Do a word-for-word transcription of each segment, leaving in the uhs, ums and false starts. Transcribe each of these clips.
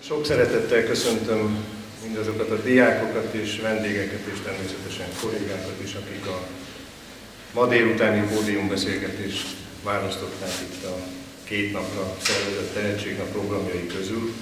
Sok szeretettel köszöntöm mindazokat a diákokat és vendégeket és természetesen kollégákat is, akik a ma délutáni pódiumbeszélgetést választották itt a két napra szervezett Tehetségnap programjai közül.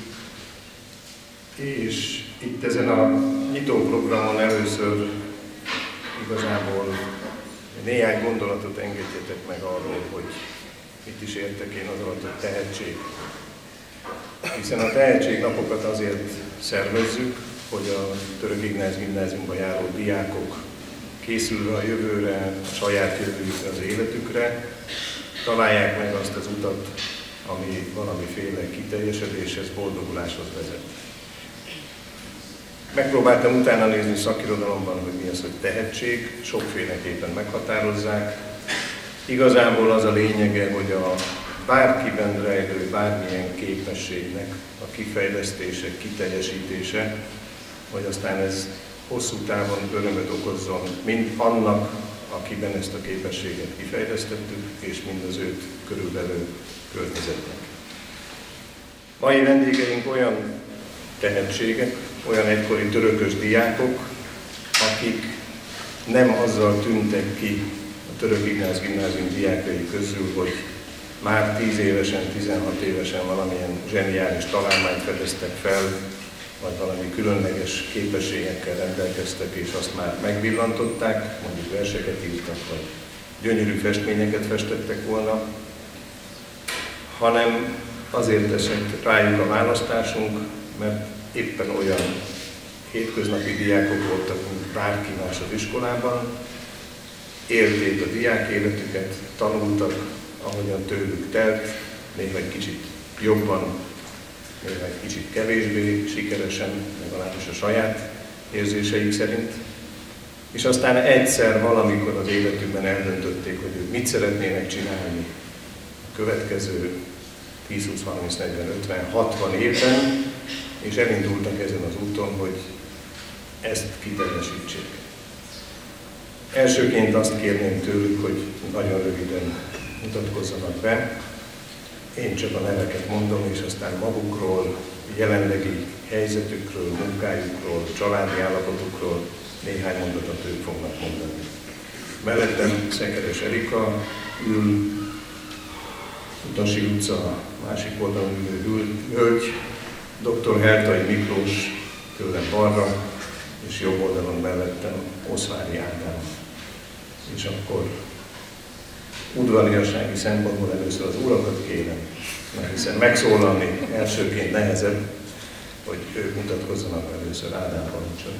És itt ezen a nyitó programon először igazából néhány gondolatot engedjetek meg arról, hogy mit is értek én az alatt, hogy tehetség. Hiszen a tehetségnapokat azért szervezzük, hogy a Török Ignác Gimnáziumba járó diákok készülve a jövőre, a saját jövőjükre, az életükre, találják meg azt az utat, ami valamiféle kiteljesedéshez, boldoguláshoz vezet. Megpróbáltam utána nézni szakirodalomban, hogy mi az, hogy tehetség, sokféleképpen meghatározzák. Igazából az a lényege, hogy a bárkiben rejlő bármilyen képességnek a kifejlesztése, kiteljesítése, vagy aztán ez hosszú távon örömöt okozzon mind annak, akiben ezt a képességet kifejlesztettük, és mind az őt körülbelül környezetnek. Mai vendégeink olyan tehetségek, olyan egykori törökös diákok, akik nem azzal tűntek ki a Török Ignác Gimnázium diákai közül, hogy már tíz évesen, tizenhat évesen valamilyen zseniális találmányt fedeztek fel, vagy valami különleges képességekkel rendelkeztek, és azt már megvillantották, mondjuk verseket írtak, vagy gyönyörű festményeket festettek volna, hanem azért esett rájuk a választásunk, mert éppen olyan hétköznapi diákok voltak, mint bárki más az iskolában, élték a diák életüket, tanultak, ahogyan tőlük telt, néha egy kicsit jobban, néha egy kicsit kevésbé sikeresen, legalábbis a saját érzéseik szerint. És aztán egyszer valamikor az életükben eldöntötték, hogy ők mit szeretnének csinálni a következő tíz, húsz, harminc, negyven, ötven, hatvan évben, és elindultak ezen az úton, hogy ezt kiteljesítsék. Elsőként azt kérném tőlük, hogy nagyon röviden mutatkozzanak be. Én csak a neveket mondom, és aztán magukról, jelenlegi helyzetükről, munkájukról, családi állapotukról néhány mondatot ők fognak mondani. Mellettem Szekeres Erika ül, Utasi utca másik oldalon ülő hölgy, doktor Hertai Miklós tőlem balra, és jobb oldalon mellettem Oszvári Ádám. És akkor udvariassági szempontból először az urakat kérem, mert hiszen megszólalni elsőként nehezebb, hogy ők mutatkozzanak először. Ádám, parancsolj.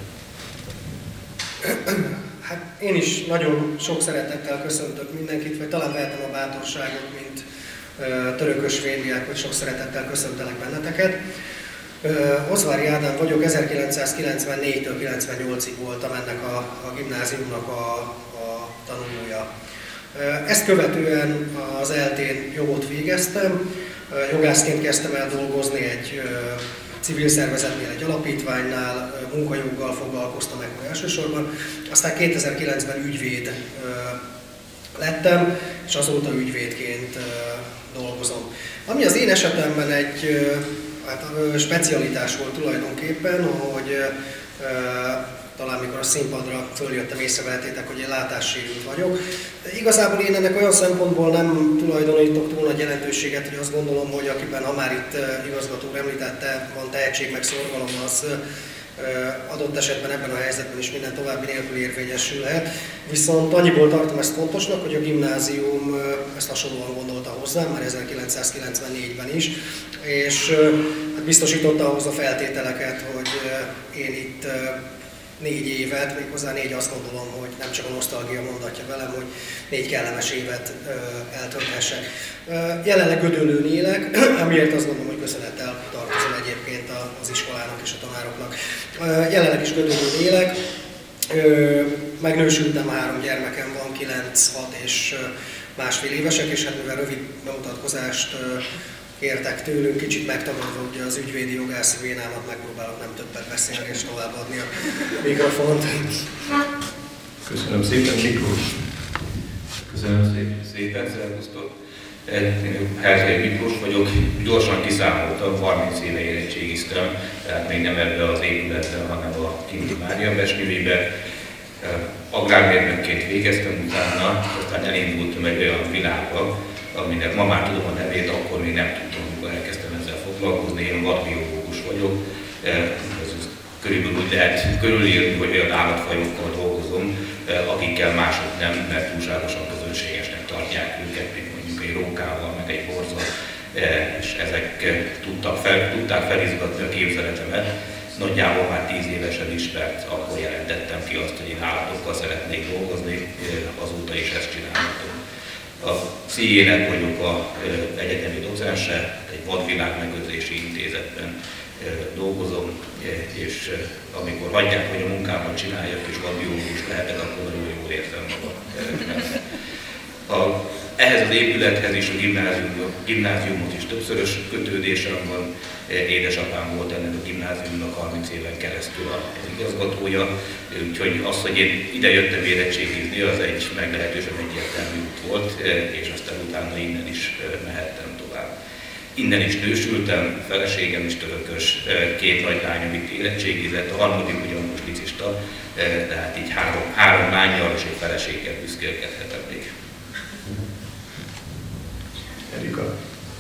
Hát én is nagyon sok szeretettel köszöntök mindenkit, vagy talán vehetem a bátorságot, mint uh, törökös véddiák, hogy sok szeretettel köszöntelek benneteket. Uh, Oszvári Ádám vagyok, ezerkilencszázkilencvennégytől kilencvennyolcig voltam ennek a, a gimnáziumnak a, a tanulója. Ezt követően az eltén jogot végeztem, jogászként kezdtem el dolgozni egy civil szervezetnél, egy alapítványnál, munkajoggal foglalkoztam meg elsősorban, aztán kétezer-kilencben ügyvéd lettem, és azóta ügyvédként dolgozom. Ami az én esetemben egy hát, specialitás volt tulajdonképpen, hogy talán mikor a színpadra följöttem, észrevehettétek, hogy én látássérült vagyok. De igazából én ennek olyan szempontból nem tulajdonítok túl nagy jelentőséget, hogy azt gondolom, hogy akiben, ha már itt igazgató említette, van tehetség meg szorgalom, az adott esetben ebben a helyzetben is minden további nélkül érvényesülhet. Viszont annyiból tartom ezt fontosnak, hogy a gimnázium ezt hasonlóan gondolta hozzám, már ezerkilencszázkilencvennégyben is, és hát biztosította ahhoz a feltételeket, hogy én itt négy évet, méghozzá négy azt gondolom, hogy nem csak a nosztalgia mondatja velem, hogy négy kellemes évet ö, eltölthessek. Ö, jelenleg Gödöllőn élek, amiért azt gondolom, hogy köszönettel tartozom egyébként az iskolának és a tanároknak. Ö, jelenleg is Gödöllőn élek, ö, megnősültem, három gyermekem van, kilenc, hat és másfél évesek, és hát mivel rövid bemutatkozást ö, kértek tőlünk, kicsit megtagadva ugye az ügyvédi jogászi vénámat, megpróbálok nem többet beszélni és továbbadni a mikrofont. Köszönöm szépen, Miklós. Köszönöm szépen, szervusztok! Herzei Miklós vagyok, gyorsan kiszámoltam, harminc éve érettségiztem, tehát még nem ebbe az épületben, hanem a Kinti Mária Besnőibe. Agrármérnökként végeztem utána, aztán elindultam egy olyan világba, aminek ma már tudom a nevét, akkor még nem tudtam, amikor elkezdtem ezzel foglalkozni. Én vadbiológus vagyok, ez körülbelül úgy lehet körülírni, hogy olyan állatfajokkal dolgozom, akikkel mások nem, mert túlságosan közönségesnek tartják őket, mint mondjuk egy rókával, meg egy borzal, és ezek tudtak fel, tudták felizgatni a képzeletemet. Nagyjából már tíz évesen is, mert akkor jelentettem ki azt, hogy én állatokkal szeretnék dolgozni, azóta is ezt csinálhatom. A C I E-nek vagyok az egyetemi docense, egy vadvilágmegőrzési intézetben dolgozom, és amikor hagyják, hogy a munkámat csináljak és vadbiológus lehetek, akkor nagyon jól érzem magam. A, ehhez az épülethez is, a gimnázium, gimnáziumhoz is többszörös kötődésem van. Édesapám volt ennek a gimnáziumnak harminc éven keresztül az igazgatója, úgyhogy az, hogy én ide jöttem érettségizni, az egy meglehetősen egyértelmű út volt, és aztán utána innen is mehettem tovább. Innen is nősültem, feleségem is törökös, két nagy lányom itt érettségizett, a harmadik ugyan most licista, tehát így három, három lánnyal és egy feleséggel büszkélkedhetem még. Erika.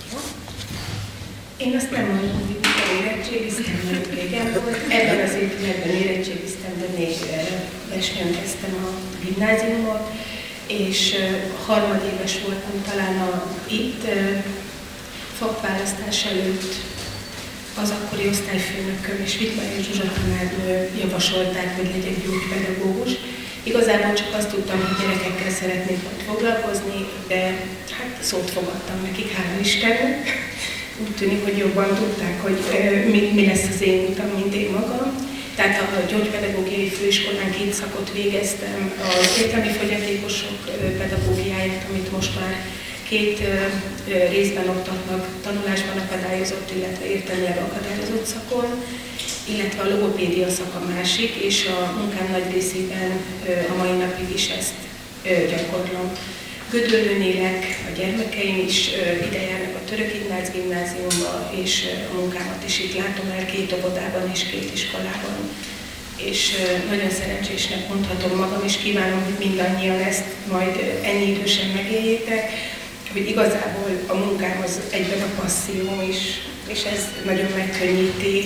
Én azt nem mondom, hogy mikor érettségiztem, nagyon régen volt. Ebben az épületben érettségiztem, de még Besnőn kezdtem a gimnáziumot, és harmadéves voltam talán a, itt fakválasztás előtt az akkori osztályfőnököm és Vittmaier Zsuzsa tanárnő javasolták, hogy legyek gyógypedagógus. Igazából csak azt tudtam, hogy gyerekekkel szeretnék majd foglalkozni, de hát szót fogadtam nekik, hála Istennek. Úgy tűnik, hogy jobban tudták, hogy mi, mi lesz az én utam, mint én magam. Tehát a gyógypedagógiai főiskolán két szakot végeztem, az értelmi fogyatékosok pedagógiáját, amit most már két részben oktatnak, tanulásban akadályozott, illetve értelmileg akadályozott szakon, illetve a logopédia szak a másik, és a munkám nagy részében a mai napig is ezt gyakorlom. Gödöllőn élek, a gyermekeim is ide járnak a Török Ignác gimnáziumba, és a munkámat is itt látom el két óvodában és két iskolában. És nagyon szerencsésnek mondhatom magam, és kívánom, hogy mindannyian ezt majd ennyi idősen megéljétek, hogy igazából a munkám az egyben a passzióm is, és ez nagyon megkönnyíti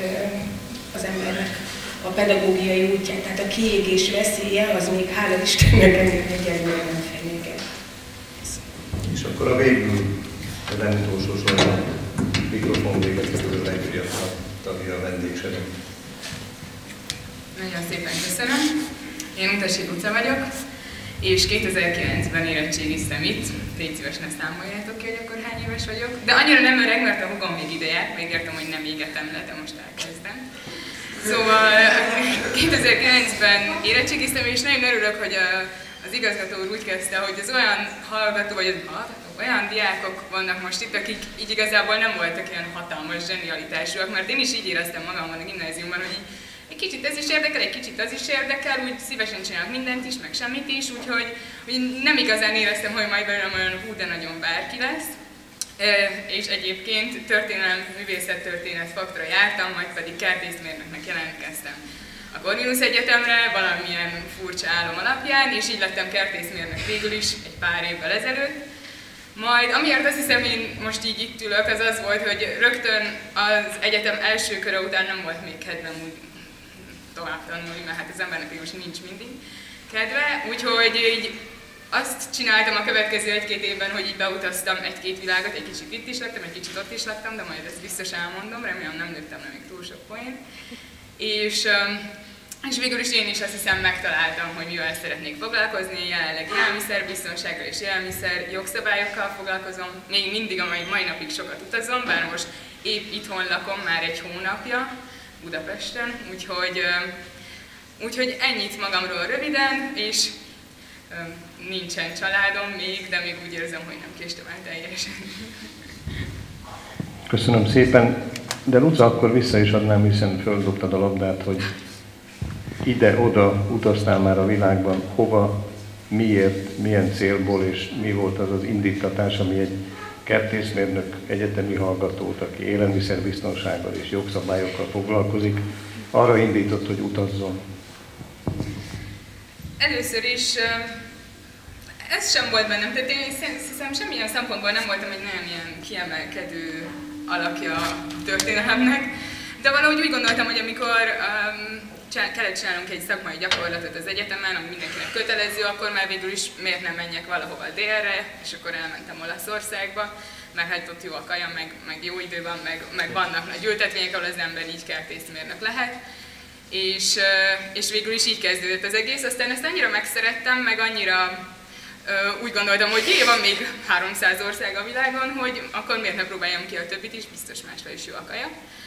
az embernek a pedagógiai útját. Tehát a kiégés veszélye az még hála Istennek ennél egyelőre nem fenyeget. És akkor a végül, de nem utolsó sorban, mikrofon véget a legfiatalabb tagja a vendégsereg. Nagyon szépen köszönöm. Én Utasi Luca vagyok, és kétezer-kilencben érettségiztem itt. Légy szíves, ne számoljátok ki, hogy akkor hány éves vagyok. De annyira nem öreg, mert a hugom még ide járt, megértem, hogy nem égetem le, de most elkezdem. Szóval kétezer-kilencben érettségiztem, és nagyon örülök, hogy a, az igazgató úr úgy kezdte, hogy az olyan hallgató, vagy az hallgató, olyan diákok vannak most itt, akik így igazából nem voltak ilyen hatalmas zsenialitásúak, mert én is így éreztem magamban a gimnáziumban, hogy egy kicsit ez is érdekel, egy kicsit az is érdekel, úgy szívesen csinálok mindent is, meg semmit is, úgyhogy úgy nem igazán éreztem, hogy majd belőlem olyan hú, de nagyon bárki lesz. E, és egyébként történelem, művészettörténet faktra jártam, majd pedig kertészmérnöknek jelentkeztem a Corvinus Egyetemre valamilyen furcsa álom alapján, és így lettem kertészmérnök végül is egy pár évvel ezelőtt. Majd amiért azt hiszem, én most így itt ülök, az az volt, hogy rögtön az egyetem első köre után nem volt még kedvem úgy tovább tanulni, mert hát az embernek most nincs mindig kedve, úgyhogy így azt csináltam a következő egy-két évben, hogy így beutaztam egy-két világot, egy kicsit itt is lettem, egy kicsit ott is lettem, de majd ezt biztos elmondom, remélem nem nőttem le még túl sok poént. És, és végül is én is azt hiszem megtaláltam, hogy mivel szeretnék foglalkozni, jelenleg élelmiszerbiztonsággal és élelmiszer jogszabályokkal foglalkozom, még mindig a mai, mai napig sokat utazom, bár most épp itthon lakom már egy hónapja, Budapesten, úgyhogy, úgyhogy ennyit magamról röviden, és nincsen családom még, de még úgy érzem, hogy nem késtem el teljesen. Köszönöm szépen, de Luca, akkor vissza is adnám, hiszen földobtad a labdát, hogy ide-oda utaztál már a világban, hova miért, milyen célból, és mi volt az az indítatás, ami egy kertészmérnök egyetemi hallgatót, aki élelmiszerbiztonsággal és jogszabályokkal foglalkozik, arra indított, hogy utazzon? Először is ez sem volt bennem, tehát én hiszem semmilyen szempontból nem voltam egy nagyon ilyen kiemelkedő alakja a történelemnek, de valahogy úgy gondoltam, hogy amikor um, kellett csinálnunk egy szakmai gyakorlatot az egyetemen, ami mindenkinek kötelező, akkor már végül is miért nem menjek valahova délre, és akkor elmentem Olaszországba, mert hát ott jó a kaja, meg, meg jó idő van, meg, meg vannak nagy ültetvények, ahol az ember így kertészmérnök lehet. És, és végül is így kezdődött az egész, aztán ezt annyira megszerettem, meg annyira úgy gondoltam, hogy jé, van még háromszáz ország a világon, hogy akkor miért ne próbáljam ki a többit is, biztos másra is jó a kaja.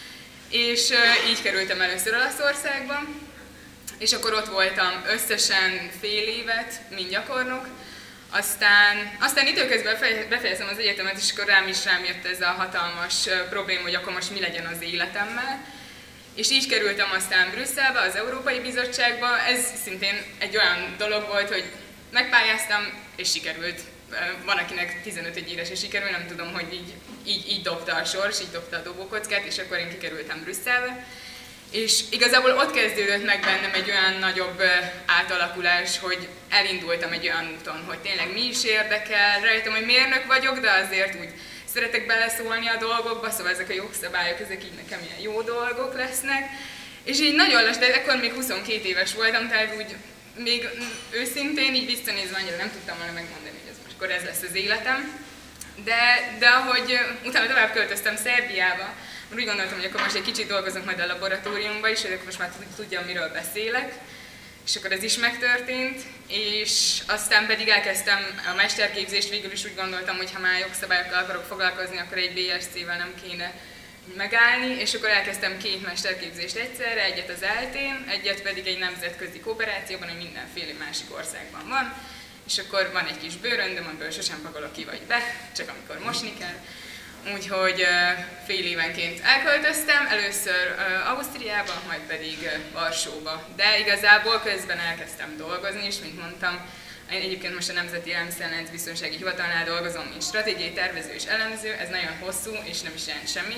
És így kerültem először Olaszországba, és akkor ott voltam összesen fél évet, mint gyakornok. Aztán, aztán időközben befejeztem az egyetemet, és akkor rám is rám jött ez a hatalmas probléma, hogy akkor most mi legyen az életemmel. És így kerültem aztán Brüsszelbe, az Európai Bizottságba. Ez szintén egy olyan dolog volt, hogy megpályáztam, és sikerült. Van, akinek tizenöt éves és sikerül, nem tudom, hogy így, így, így dobta a sors, így dobta a dobókockát, és akkor én kikerültem Brüsszelbe. És igazából ott kezdődött meg bennem egy olyan nagyobb átalakulás, hogy elindultam egy olyan úton, hogy tényleg mi is érdekel. Rájöttem, hogy mérnök vagyok, de azért úgy szeretek beleszólni a dolgokba, szóval ezek a jogszabályok, ezek így nekem ilyen jó dolgok lesznek. És így nagyon lassan, de ekkor még huszonkét éves voltam, tehát úgy még őszintén, így visszanézve annyira nem tudtam volna megmondani, hogy ez most akkor ez lesz az életem. De, de ahogy utána tovább költöztem Szerbiába, úgy gondoltam, hogy akkor most egy kicsit dolgozunk majd a laboratóriumban is, hogy akkor most már tudjam, miről beszélek. És akkor ez is megtörtént, és aztán pedig elkezdtem a mesterképzést, végül is úgy gondoltam, hogy ha már jogszabályokkal akarok foglalkozni, akkor egy bé es cé-vel nem kéne megállni, és akkor elkezdtem két mesterképzést egyszerre, egyet az eltén, egyet pedig egy nemzetközi kooperációban, ami mindenféle másik országban van, és akkor van egy kis bőröndöm, amiből sosem pakolok ki vagy be, csak amikor mosni kell. Úgyhogy fél évenként elköltöztem, először Ausztriába, majd pedig Varsóba. De igazából közben elkezdtem dolgozni, és mint mondtam, én egyébként most a Nemzeti Élelmiszerlánc Biztonsági Hivatalnál dolgozom, mint stratégiai tervező és elemző, ez nagyon hosszú, és nem is jelent semmit.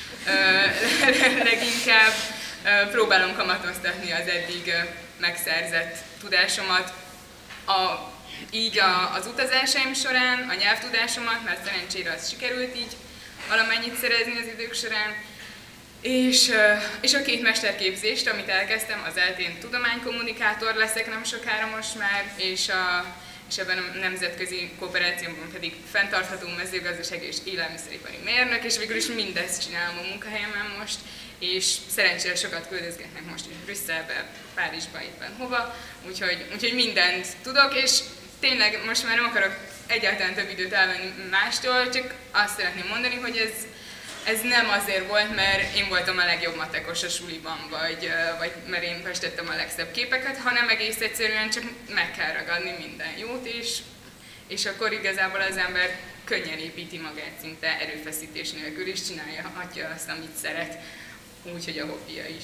Leginkább próbálom kamatoztatni az eddig megszerzett tudásomat, a, így a, az utazásaim során, a nyelvtudásomat, mert szerencsére az sikerült így valamennyit szerezni az idők során, és, és a két mesterképzést, amit elkezdtem, az eltén tudománykommunikátor leszek nem sokára most már, és, a, és ebben a nemzetközi kooperációban pedig fenntartható mezőgazdaság és élelmiszeripari mérnök, és végül is mindezt csinálom a munkahelyemen most, és szerencsére sokat küldözgetnek most is Brüsszelbe, Párizsba, éppen hova, úgyhogy, úgyhogy mindent tudok, és tényleg most már nem akarok egyáltalán több időt elvenni mástól, csak azt szeretném mondani, hogy ez, ez nem azért volt, mert én voltam a legjobb matekos a suliban, vagy, vagy mert én festettem a legszebb képeket, hanem egész egyszerűen csak meg kell ragadni minden jót, és, és akkor igazából az ember könnyen építi magát, szinte erőfeszítés nélkül is csinálja azt, amit szeret, úgyhogy a hobbija is.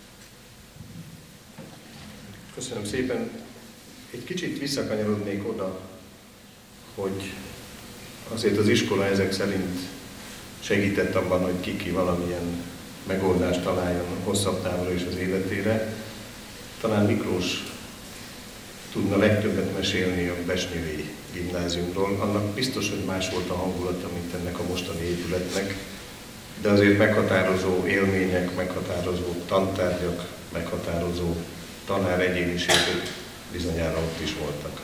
Köszönöm szépen. Egy kicsit visszakanyarodnék oda, hogy azért az iskola ezek szerint segített abban, hogy ki-ki valamilyen megoldást találjon hosszabb távra is az életére. Talán Miklós tudna legtöbbet mesélni a Besnyői gimnáziumról. Annak biztos, hogy más volt a hangulata, mint ennek a mostani épületnek, de azért meghatározó élmények, meghatározó tantárgyak, meghatározó tanár egyéniségek bizonyára ott is voltak.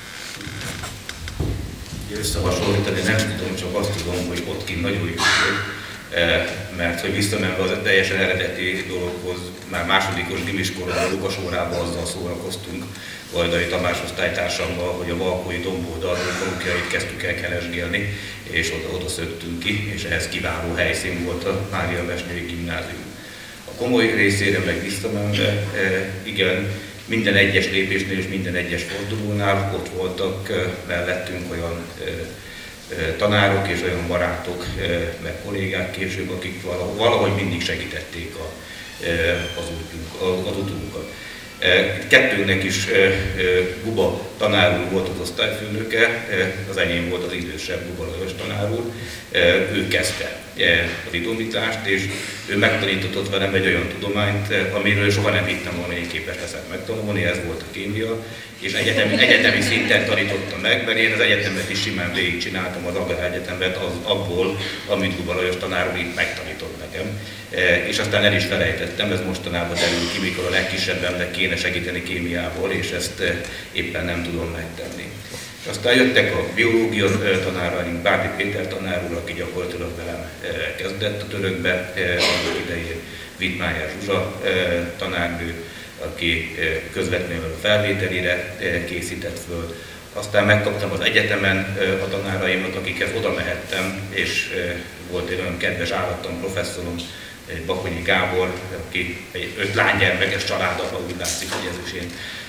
Összehasonlítani nem tudom, csak azt tudom, hogy ott kint nagyon jó volt, mert hogy visszamenve az teljesen eredeti dologhoz, már másodikos gimiskorban a Lukas órában azzal szórakoztunk Vajday Tamás osztálytársammal, hogy a Valkói domboldal farokjait kezdtük el keresgélni, és oda, oda szöktünk ki, és ehhez kiváló helyszín volt a Mária Besnyői gimnázium. A komoly részére meg visszamenve, igen, minden egyes lépésnél és minden egyes fordulónál ott voltak mellettünk olyan tanárok és olyan barátok, meg kollégák később, akik valahogy mindig segítették a, az, útunk, az utunkat. Kettőnknek is Guba tanár úr volt az osztályfőnöke, az enyém volt az idősebb Guba Lajos tanár úr. Ő kezdte az idomítást, és ő megtanított velem egy olyan tudományt, amiről soha nem hittem volna, hogy én képes leszek megtanulni, ez volt a kémia, és egyetemi, egyetemi szinten tanítottam meg, mert én az egyetemet is simán végigcsináltam, az Agráregyetemet az abból, amit Guba Lajos tanár úr itt megtanított nekem. És aztán el is felejtettem, ez mostanában derül ki, mikor a legkisebbemnek kéne segíteni kémiából, és ezt éppen nem tudom megtenni. És aztán jöttek a biológia tanáraink, Bárdi Péter tanár úr, aki gyakorlatilag velem kezdett a törökbe, annak idején Wittmeier Zsuzsa tanárnő, aki közvetlenül a felvételire készített föl. Aztán megkaptam az egyetemen a tanáraimat, akikhez oda mehettem, és volt egy olyan kedves állattan professzorom, Bakonyi Gábor, aki egy öt lánygyermekes családapa, úgy látszik, hogy ez is én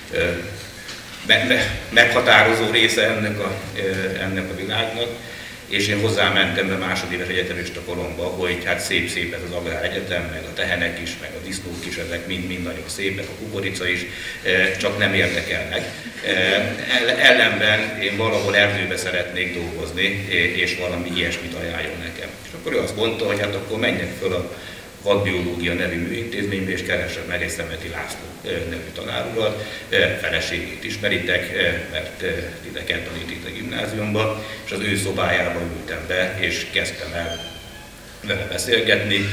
me me meghatározó része ennek a, ennek a világnak, és én hozzámentem be másodéves egyetemista koromba, hogy hát szép-szép ez az Agráregyetem, meg a tehenek is, meg a disznók is, ezek mind-mind nagyon szépek, a kukorica is, csak nem érdekelnek. Ellenben én valahol erdőbe szeretnék dolgozni, és valami ilyesmit ajánljon nekem. És akkor ő azt mondta, hogy hát akkor menjek föl a vadbiológia nevű műintézménybe, és keresem meg egy Szemeti László nevű tanárurat, feleségét ismeritek, mert titeket tanít itt a gimnáziumban, és az ő szobájába ültem be, és kezdtem el vele beszélgetni.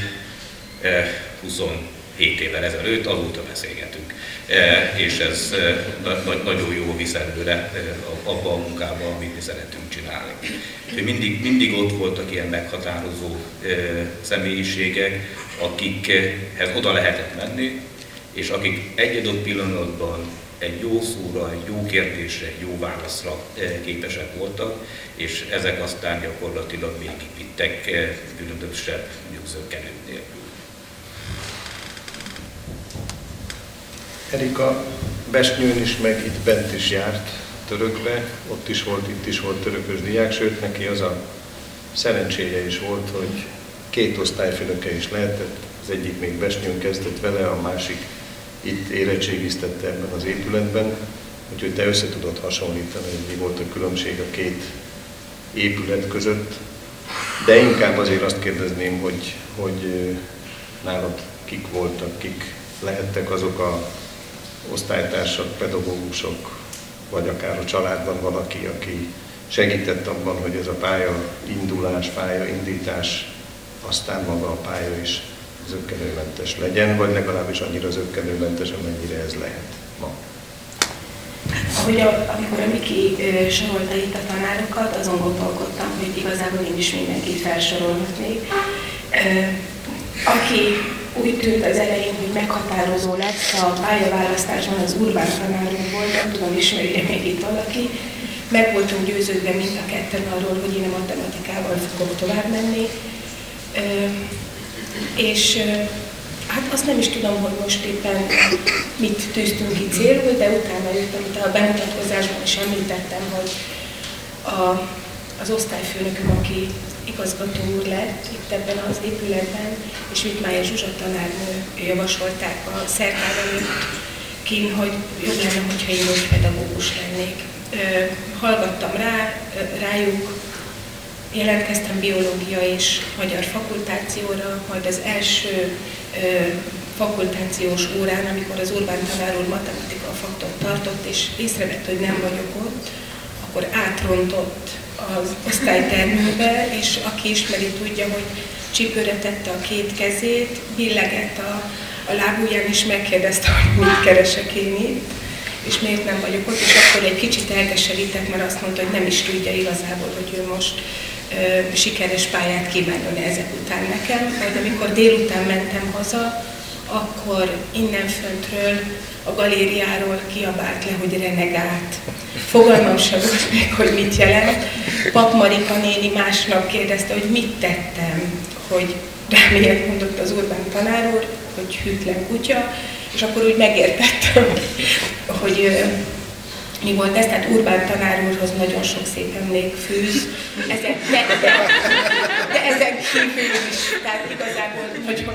huszonhét évvel ezelőtt, azóta beszélgetünk. És ez nagyon jó visz előre abba a munkába, amit mi szeretünk csinálni. Mindig, mindig ott voltak ilyen meghatározó személyiségek, akikhez oda lehetett menni, és akik egy adott pillanatban egy jó szóra, egy jó kérdésre, egy jó válaszra képesek voltak, és ezek aztán gyakorlatilag végigvittek különösebb nyugzökkenő nélkül. Erika Besnyőn is, meg itt bent is járt törökbe, ott is volt, itt is volt törökös diák, sőt neki az a szerencséje is volt, hogy két osztályfőnöke is lehetett, az egyik még Besnyőn kezdett vele, a másik itt érettségiztette ebben az épületben, úgyhogy te össze tudod hasonlítani, hogy mi volt a különbség a két épület között, de inkább azért azt kérdezném, hogy, hogy nálad kik voltak, kik lehettek azok a osztálytársak, pedagógusok, vagy akár a családban valaki, aki segített abban, hogy ez a pálya indulás, pálya indítás, aztán maga a pálya is zökkenőmentes legyen, vagy legalábbis annyira zökkenőmentes, amennyire ez lehet ma. Ahogy a, amikor a Miki sorolta itt a tanárokat, azon gondolkodtam, hogy igazából én is mindenkit felsorolhatnék. Aki úgy tűnt az elején, hogy meghatározó lesz a pályaválasztásban, az Urbán tanár úr volt, nem tudom, ismerje még itt valaki. Meg voltunk győződve mind a ketten arról, hogy én a matematikával fogok tovább menni. És hát azt nem is tudom, hogy most éppen mit tűztünk ki célul, de utána jött, amit a bemutatkozásban is említettem, hogy a, az osztályfőnököm, aki igazgató úr lett itt ebben az épületben, és Wittmeier Zsuzsa tanárnő javasolták a szerkár előtt kín, hogy jobb lenne, hogyha én úgy pedagógus lennék. Hallgattam rá, rájuk, jelentkeztem biológia és magyar fakultációra, majd az első fakultációs órán, amikor az Urbán tanár úr matematika faktot tartott, és észrevett, hogy nem vagyok ott, akkor átrontott az osztálytermőbe, és aki ismeri, tudja, hogy csípőre tette a két kezét, billegett a, a lábujján, és megkérdezte, hogy mit keresek én itt, és miért nem vagyok ott, és akkor egy kicsit elkeserített, mert azt mondta, hogy nem is tudja igazából, hogy ő most ö, sikeres pályát kívánjon ezek után nekem. Majd amikor délután mentem haza, akkor innen föntről a galériáról kiabált le, hogy renegált. Fogalmam sem volt meg, hogy mit jelent. Pap Marika néni másnap kérdezte, hogy mit tettem, hogy rám ilyet mondott az Urbán tanár úr, hogy hűtlen kutya, és akkor úgy megértettem, hogy mi volt ez, tehát Urbán tanár úrhoz nagyon sok szép emlék fűz, ezek, de, de, de ezek kívül is, tehát igazából nagyon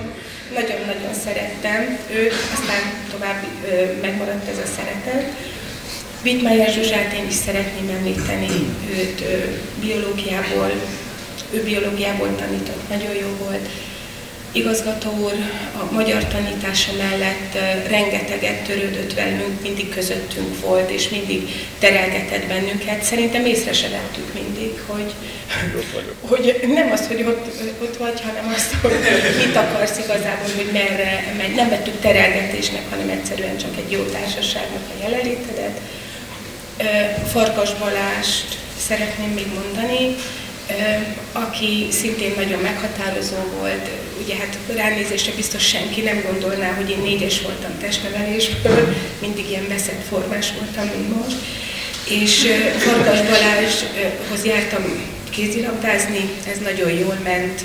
nagyon-nagyon szerettem őt, aztán tovább megmaradt ez a szeretet. Wittmeyer Zsuzsát én is szeretném említeni, őt biológiából, ő biológiából tanított, nagyon jó volt. Igazgató úr a magyar tanítása mellett rengeteget törődött velünk, mindig közöttünk volt, és mindig terelgetett bennünket. Szerintem észre se vettük mindig, hogy, hogy nem az, hogy ott, ott vagy, hanem azt, hogy mit akarsz igazából, hogy merre megy. Nem vettük terelgetésnek, hanem egyszerűen csak egy jó társaságnak a jelenlétedet. Farkas Balást szeretném még mondani, aki szintén nagyon meghatározó volt. Ugye hát ránézésre biztos senki nem gondolná, hogy én négyes voltam testnevelésből, mindig ilyen veszett formás voltam, mint most. És Farkas Balázshoz jártam kézilabdázni, ez nagyon jól ment,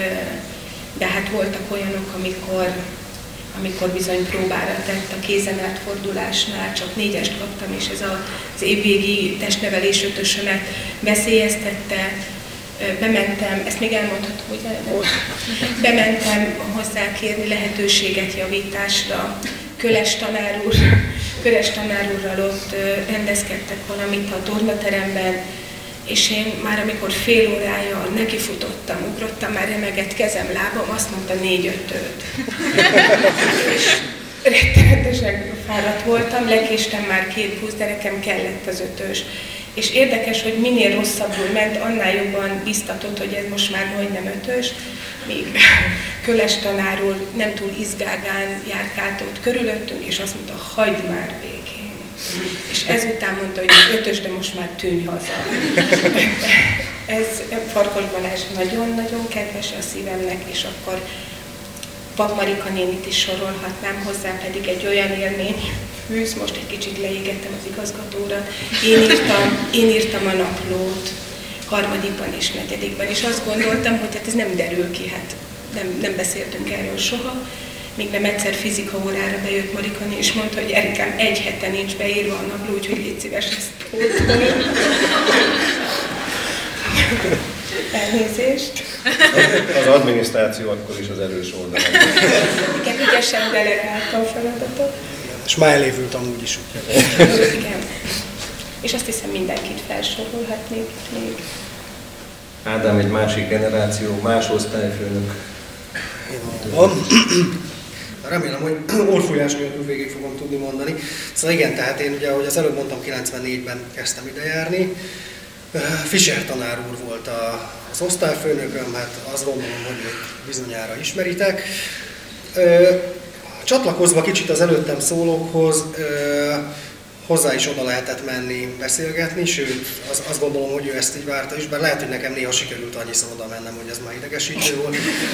de hát voltak olyanok, amikor, amikor bizony próbára tett a kézen át fordulásnál, csak négyest kaptam, és ez az évvégi testnevelés ötösömet veszélyeztette. Bementem, ezt még elmondhatom, hogy nem. Bementem hozzá kérni lehetőséget javításra. Köles tanár úr, Köles tanár úrral ott rendezkedtek valamit a tornateremben, és én már amikor fél órája nekifutottam, ugrottam, már remegett kezem, lábam, azt mondta négy-ötöt. És rettenetesen fáradt voltam, lekéstem már két busz, de nekem kellett az ötös. És érdekes, hogy minél rosszabbul ment, annál jobban biztatott, hogy ez most már majdnem ötös, míg Köles tanár úr nem túl izgágán járkált ott körülöttünk, és azt mondta, hagyd már végén. És ezután mondta, hogy ötös, de most már tűnj haza. Ez Farkas Balázs nagyon-nagyon kedves a szívemnek, és akkor Pap Marika nénit is sorolhatnám hozzá, pedig egy olyan élmény, hűsz, most egy kicsit leégettem az igazgatóra. Én írtam, én írtam a naplót harmadikban és negyedikben, és azt gondoltam, hogy hát ez nem derül ki, hát nem, nem beszéltünk erről soha. Még nem egyszer fizika órára bejött Marikani, és mondta, hogy Erikám, egy hete nincs beírva a napló, úgyhogy légy szíves, ezt pótolni. Elnézést. Az adminisztráció akkor is az erős oldalon. Igen, ügyesen delegálta a feladatot. És már elévült amúgy is. Igen. És azt hiszem mindenkit felsorolhatnék még. Ádám egy másik generáció, más osztályfőnök. Van. Remélem, hogy orrfújás nélkül végig fogom tudni mondani. Szóval igen, tehát én ugye, ahogy az előbb mondtam, kilencvennégyben kezdtem ide járni. Fischer tanár úr volt a, az osztályfőnököm, hát azt gondolom, hogy őt bizonyára ismeritek. Csatlakozva kicsit az előttem szólókhoz, hozzá is oda lehetett menni beszélgetni, sőt az, azt gondolom, hogy ő ezt így várta is, bár lehet, hogy nekem néha sikerült annyiszor oda mennem, hogy ez már idegesítő volt.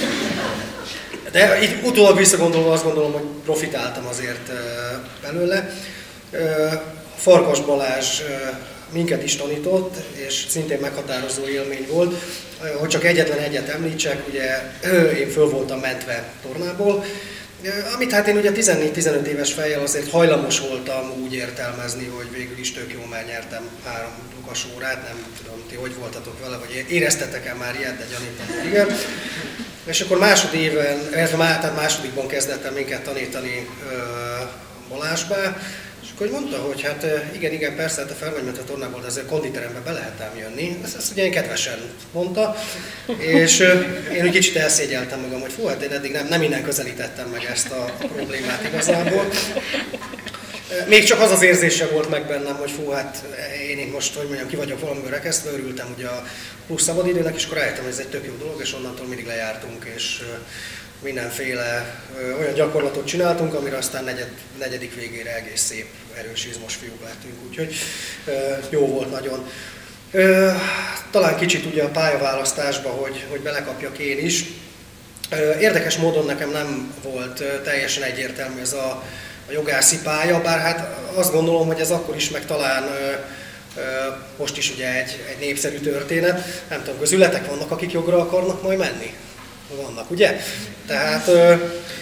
De itt utólag visszagondolva azt gondolom, hogy profitáltam azért belőle. Farkas Balázs minket is tanított, és szintén meghatározó élmény volt. Hogy csak egyetlen egyet említsek, ugye én föl voltam mentve tornából, amit hát én ugye tizennégy-tizenöt éves fejjel azért hajlamos voltam úgy értelmezni, hogy végül is tök jól megnyertem három lukas órát, nem tudom, ti hogy voltatok vele, vagy éreztetek-e már ilyet, de gyanítom, hogy igen. És akkor másodéven, tehát másodikban kezdett el minket tanítani Balázsba, és akkor mondta, hogy hát igen, igen, persze, te fel vagy ment a tornából, de azért konditerembe be lehet ám jönni. Ezt, ezt ugye én kedvesen mondta, és én úgy kicsit elszégyeltem magam, hogy fú, hát én eddig nem, nem innen közelítettem meg ezt a, a problémát igazából. Még csak az az érzése volt meg bennem, hogy fú, hát én itt most, hogy mondjam, ki vagyok valamiből rekesztve, örültem ugye a plusz szabadidőnek, és akkor rájöttem, hogy ez egy tök jó dolog, és onnantól mindig lejártunk, és mindenféle ö, olyan gyakorlatot csináltunk, amire aztán negyed, negyedik végére egész szép, erős, izmos fiúk lettünk, úgyhogy ö, jó volt nagyon. Ö, talán kicsit ugye a pályaválasztásba, hogy, hogy belekapjak én is. Ö, érdekes módon nekem nem volt ö, teljesen egyértelmű ez a, a jogászi pálya, bár hát azt gondolom, hogy ez akkor is, meg talán ö, ö, most is ugye egy, egy népszerű történet. Nem tudom, közületek vannak, akik jogra akarnak majd menni? Vannak, ugye? Tehát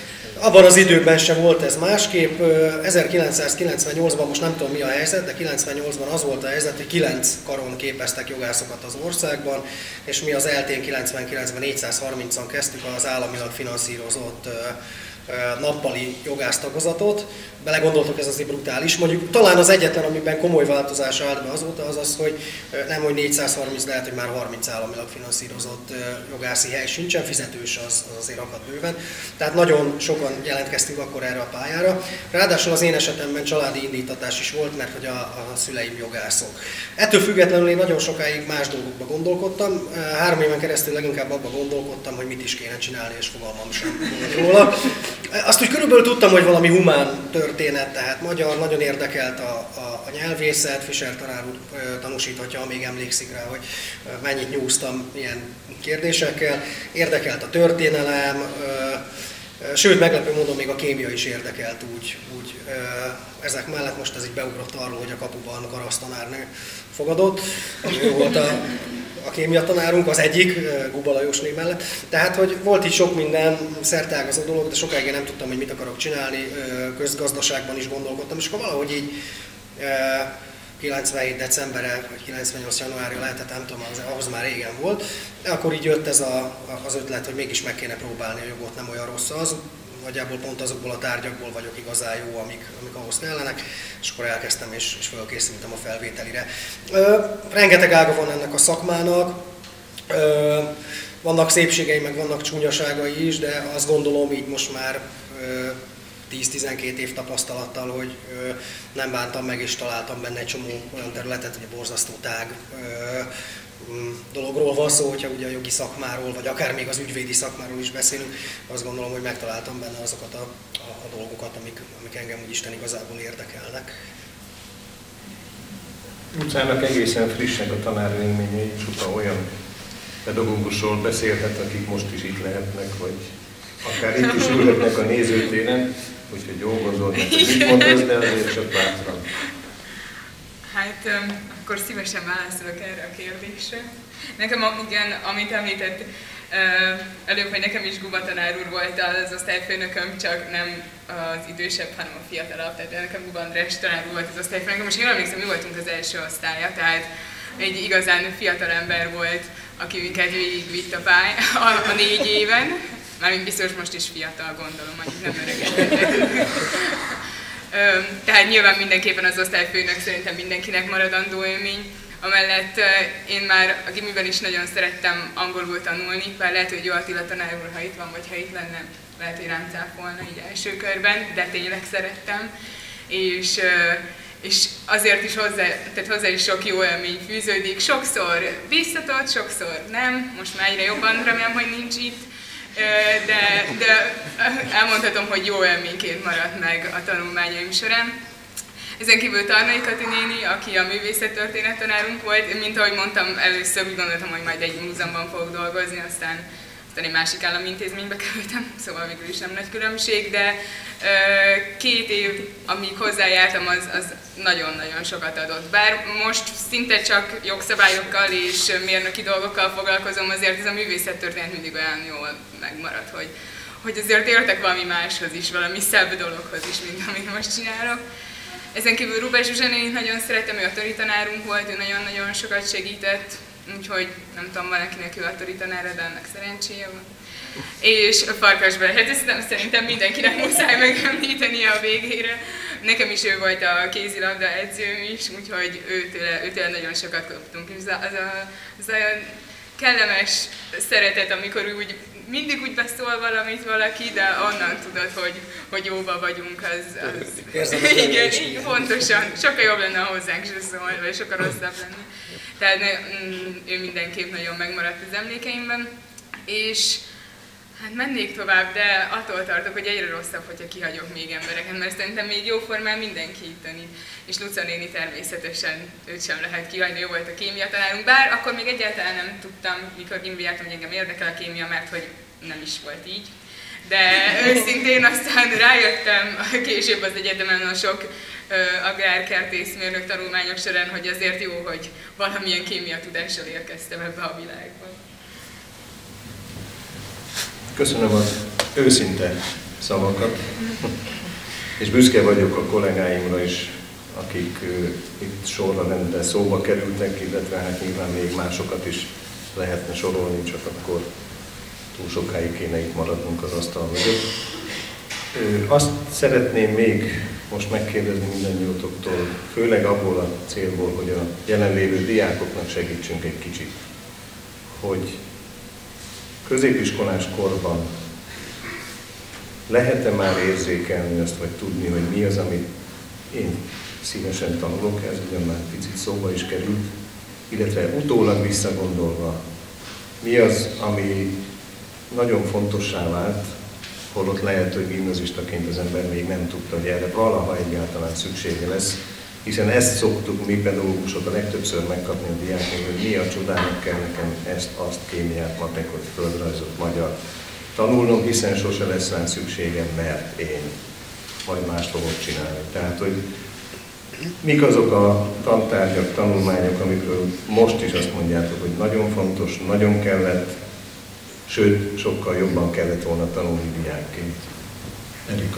Abban az időben sem volt ez másképp. ezerkilencszázkilencvennyolcban, most nem tudom mi a helyzet, de kilencvennyolcban az volt a helyzet, hogy kilenc karon képeztek jogászokat az országban, és mi az eltén kilencvenkilencben négyszázharmincan kezdtük az államilag finanszírozott nappali jogásztagozatot. Belegondoltok, ez azért brutális. Mondjuk talán az egyetlen, amiben komoly változás állt be azóta, az az, hogy nem, hogy négyszázharminc, lehet, hogy már harminc államilag finanszírozott jogászi hely sincsen, fizetős az, az azért akad bőven. Tehát nagyon sokan jelentkeztünk akkor erre a pályára. Ráadásul az én esetemben családi indítatás is volt, mert hogy a, a szüleim jogászok. Ettől függetlenül én nagyon sokáig más dolgokba gondolkodtam. Három éven keresztül leginkább abba gondolkodtam, hogy mit is kéne csinálni, és fogalmam sem volt róla. Azt úgy körülbelül tudtam, hogy valami humán történet, tehát magyar, nagyon érdekelt a, a, a nyelvészet, Fischer tanár úr tanúsíthatja, ha még emlékszik rá, hogy mennyit nyúztam ilyen kérdésekkel. Érdekelt a történelem, sőt, meglepő módon még a kémia is érdekelt úgy, úgy ezek mellett. Most ez így beugrott arról, hogy a kapuban karasztanárnő fogadott, ő volt a a kémia tanárunk, az egyik, Guba Lajosné mellett. Tehát, hogy volt itt sok minden szerteágazó dolog, de sokáig én nem tudtam, hogy mit akarok csinálni, közgazdaságban is gondolkodtam, és akkor valahogy így kilencvenhét decembere, vagy kilencvennyolc januárja lehetett, nem tudom, az, ahhoz már régen volt, de akkor így jött ez a, az ötlet, hogy mégis meg kéne próbálni a jogot, nem olyan rossz az. Nagyjából pont azokból a tárgyakból vagyok igazán jó, amik, amik ahhoz kellenek, és akkor elkezdtem és, és felkészültem a felvételire. Ö, rengeteg ága van ennek a szakmának, ö, vannak szépségei, meg vannak csúnyaságai is, de azt gondolom így most már tíz-tizenkét év tapasztalattal, hogy ö, nem bántam meg, és találtam benne egy csomó olyan területet, hogy a borzasztó tág ö, dologról van szó, hogyha ugye a jogi szakmáról, vagy akár még az ügyvédi szakmáról is beszélünk, azt gondolom, hogy megtaláltam benne azokat a, a, a dolgokat, amik, amik engem úgy Isten igazából érdekelnek. Utcának egészen frissek a tanárélményei, csupa olyan pedagógusról beszélhet, akik most is itt lehetnek, vagy akár itt is ülhetnek a nézőtéren, úgyhogy jó gondolnak, hogy mit mondasz, de azért csak bátran. Hát akkor szívesen válaszolok erre a kérdésre. Nekem, igen, amit említett előbb, hogy nekem is Guba tanár úr volt az osztályfőnököm, csak nem az idősebb, hanem a fiatalabb, tehát nekem Guba András tanár úr volt az osztályfőnököm. Most jól emlékszem, mi voltunk az első osztálya, tehát egy igazán fiatal ember volt, aki minket végigvitt a, pály, a, a négy éven. Mármint biztos most is fiatal, gondolom, hogy nem öregedett. Tehát nyilván mindenképpen az osztályfőnök szerintem mindenkinek maradandó élmény. Amellett én már a gimiben is nagyon szerettem angolul tanulni, bár lehet, hogy jó Attila tanár úr, ha itt van, vagy ha itt lenne, lehet, hogy rám cáfolna így első körben, de tényleg szerettem. És, és azért is hozzá, tehát hozzá is sok jó élmény fűződik. Sokszor biztatott, sokszor nem, most már egyre jobban remélem, hogy nincs itt. De, de elmondhatom, hogy jó élményként maradt meg a tanulmányaim során. Ezen kívül Tarnai Kati néni, aki a művészettörténet tanárunk volt, mint ahogy mondtam, először úgy gondoltam, hogy majd egy múzeumban fogok dolgozni, aztán, aztán egy másik állami intézménybe kerültem, szóval végül is nem nagy különbség, de két év, amíg hozzájártam, az, az nagyon-nagyon sokat adott. Bár most szinte csak jogszabályokkal és mérnöki dolgokkal foglalkozom, azért ez a művészettörténet mindig olyan jól megmaradt, hogy, hogy azért értek valami máshoz is, valami szebb dologhoz is, mint amit most csinálok. Ezen kívül Rubás Zsuzsa nénit nagyon szeretem, ő a tori tanárunk volt, ő nagyon-nagyon sokat segített, úgyhogy nem tudom, valakinek ő a tori tanára, de annak szerencséje van. És a Farkas Bela, hát ezt szerintem mindenkinek muszáj megemlíteni a végére. Nekem is ő volt a kézilabda edzőm is, úgyhogy őtől, őtől nagyon sokat kaptunk. Ez a, az, a, az a kellemes szeretet, amikor úgy, mindig úgy beszól valamit valaki, de onnan tudod, hogy, hogy jóba vagyunk, az, az igen, így pontosan, sokkal jobb lenne, ha hozzánk se szól, vagy sokkal rosszabb lenne. Tehát ő mindenképp nagyon megmaradt az emlékeimben. És hát mennék tovább, de attól tartok, hogy egyre rosszabb, hogyha kihagyok még embereket, mert szerintem még jóformán mindenki itt tanít. És Luca néni természetesen őt sem lehet kihagyni, ő volt a kémia tanárunk, bár akkor még egyáltalán nem tudtam, mikor gimbi jártam, hogy engem érdekel a kémia, mert hogy nem is volt így. De őszintén aztán rájöttem később az egyetemen a sok agrárkertészmérnök tanulmányok során, hogy azért jó, hogy valamilyen kémia tudással érkeztem ebbe a világba. Köszönöm az őszinte szavakat, és büszke vagyok a kollégáimra is, akik uh, itt sorra rendben szóba kerültek, illetve hát nyilván még másokat is lehetne sorolni, csak akkor túl sokáig kéne itt maradnunk az asztal mögött. Uh, azt szeretném még most megkérdezni mindannyiótoktól, főleg abból a célból, hogy a jelenlévő diákoknak segítsünk egy kicsit, hogy középiskolás korban lehet-e már érzékelni azt, vagy tudni, hogy mi az, amit én szívesen tanulok, ez ugyan már picit szóba is került, illetve utólag visszagondolva, mi az, ami nagyon fontossá vált, holott lehet, hogy gimnazistaként az ember még nem tudta, hogy erre valaha egyáltalán szüksége lesz, hiszen ezt szoktuk mi pedagógusok a legtöbbször megkapni a diáknak, hogy mi a csodának kell nekem ezt, azt, kémiát, matekot, földrajzot, magyar tanulnom, hiszen sose lesz rá szükségem, mert én majd mást fogok csinálni. Tehát, hogy mik azok a tantárgyak, tanulmányok, amikről most is azt mondjátok, hogy nagyon fontos, nagyon kellett, sőt, sokkal jobban kellett volna tanulni diákként. Erika.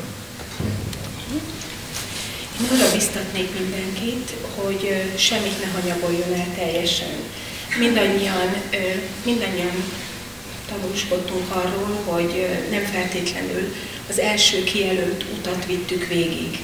Én arra biztatnék mindenkit, hogy semmit ne hanyagoljon el teljesen. Mindannyian, mindannyian tanúskodtunk arról, hogy nem feltétlenül az első kijelölt utat vittük végig.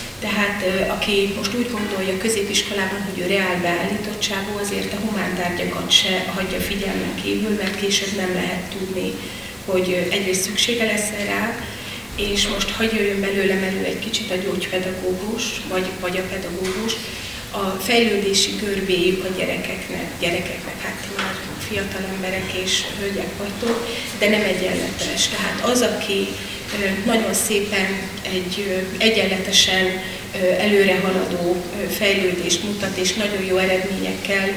Tehát aki most úgy gondolja középiskolában, hogy ő reál beállítottságú, azért a humántárgyakat se hagyja figyelmen kívül, mert később nem lehet tudni, hogy egyrészt szüksége lesz rá, és most hagyj jöjjön belőlem elő egy kicsit a gyógypedagógus, vagy, vagy a pedagógus, a fejlődési görbéjük a gyerekeknek, gyerekeknek, hát már fiatal emberek és hölgyek vagytok, de nem egyenletes. Tehát az, aki nagyon szépen egy egyenletesen előre haladó fejlődést mutat, és nagyon jó eredményekkel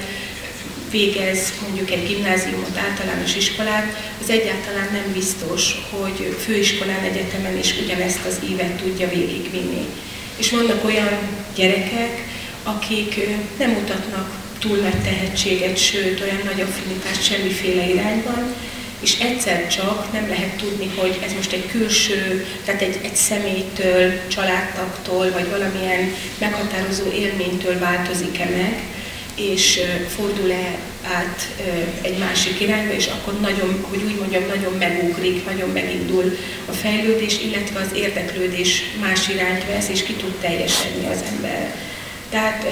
végez mondjuk egy gimnáziumot, általános iskolát, az egyáltalán nem biztos, hogy főiskolán, egyetemen is ugyanezt az ívet tudja végigvinni. És vannak olyan gyerekek, akik nem mutatnak túl nagy tehetséget, sőt olyan nagy affinitást semmiféle irányban, és egyszer csak nem lehet tudni, hogy ez most egy külső, tehát egy, egy személytől, családtagtól, vagy valamilyen meghatározó élménytől változik-e meg, és fordul-e át egy másik irányba, és akkor nagyon, hogy úgy mondjam, nagyon megugrik, nagyon megindul a fejlődés, illetve az érdeklődés más irányt vesz, és ki tud teljesedni az ember. Tehát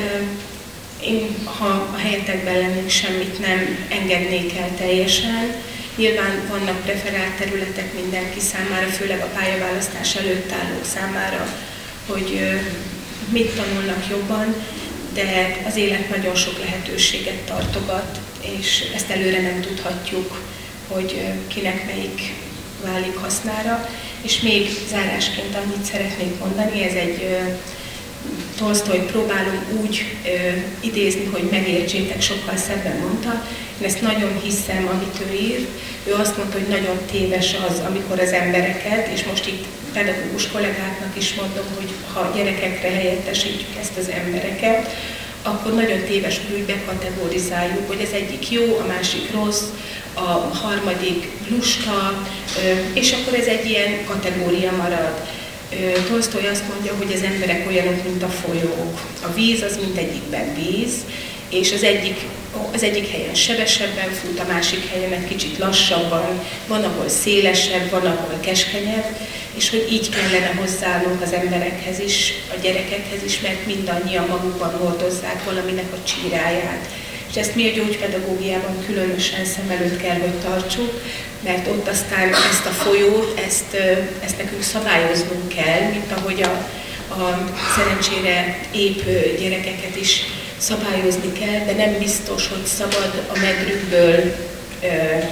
én, ha a helyetekben lennék, semmit nem engednék el teljesen. Nyilván vannak preferált területek mindenki számára, főleg a pályaválasztás előtt állók számára, hogy mit tanulnak jobban, de az élet nagyon sok lehetőséget tartogat, és ezt előre nem tudhatjuk, hogy kinek melyik válik hasznára. És még zárásként annyit szeretnék mondani, ez egy Tolsztoj próbálom úgy ö, idézni, hogy megértsétek, sokkal szebben mondta. Én ezt nagyon hiszem, amit ő ír. Ő azt mondta, hogy nagyon téves az, amikor az embereket, és most itt pedagógus kollégáknak is mondom, hogy ha gyerekekre helyettesítjük ezt az embereket, akkor nagyon téves, hogy úgy bekategorizáljuk, hogy az egyik jó, a másik rossz, a harmadik lusta, ö, és akkor ez egy ilyen kategória marad. Tolsztoj azt mondja, hogy az emberek olyanok, mint a folyók. A víz az mindegyikben víz, és az egyik, az egyik helyen sebesebben fut, a másik helyen egy kicsit lassabban, van, ahol szélesebb, van, ahol keskenyebb, és hogy így kellene hozzáállnunk az emberekhez is, a gyerekekhez is, mert mindannyian magukban hordozzák valaminek a csíráját. És ezt mi a gyógypedagógiában különösen szem előtt kell, hogy tartsuk, mert ott aztán ezt a folyót, ezt, ezt nekünk szabályoznunk kell, mint ahogy a, a szerencsére épp gyerekeket is szabályozni kell, de nem biztos, hogy szabad a medrükből ö,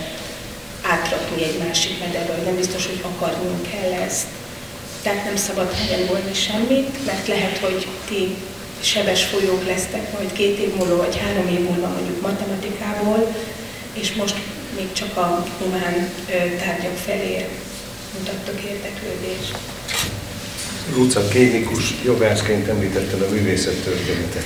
átrakni egy másik mederbe, vagy nem biztos, hogy akarnunk kell ezt. Tehát nem szabad hanyagolni semmit, mert lehet, hogy ti sebes folyók lesztek majd két év múlva, vagy három év múlva mondjuk matematikából, és most még csak a humán tárgyak felé mutattok érdeklődést. Luca, kémikus jogászként említetted a művészettörténetet.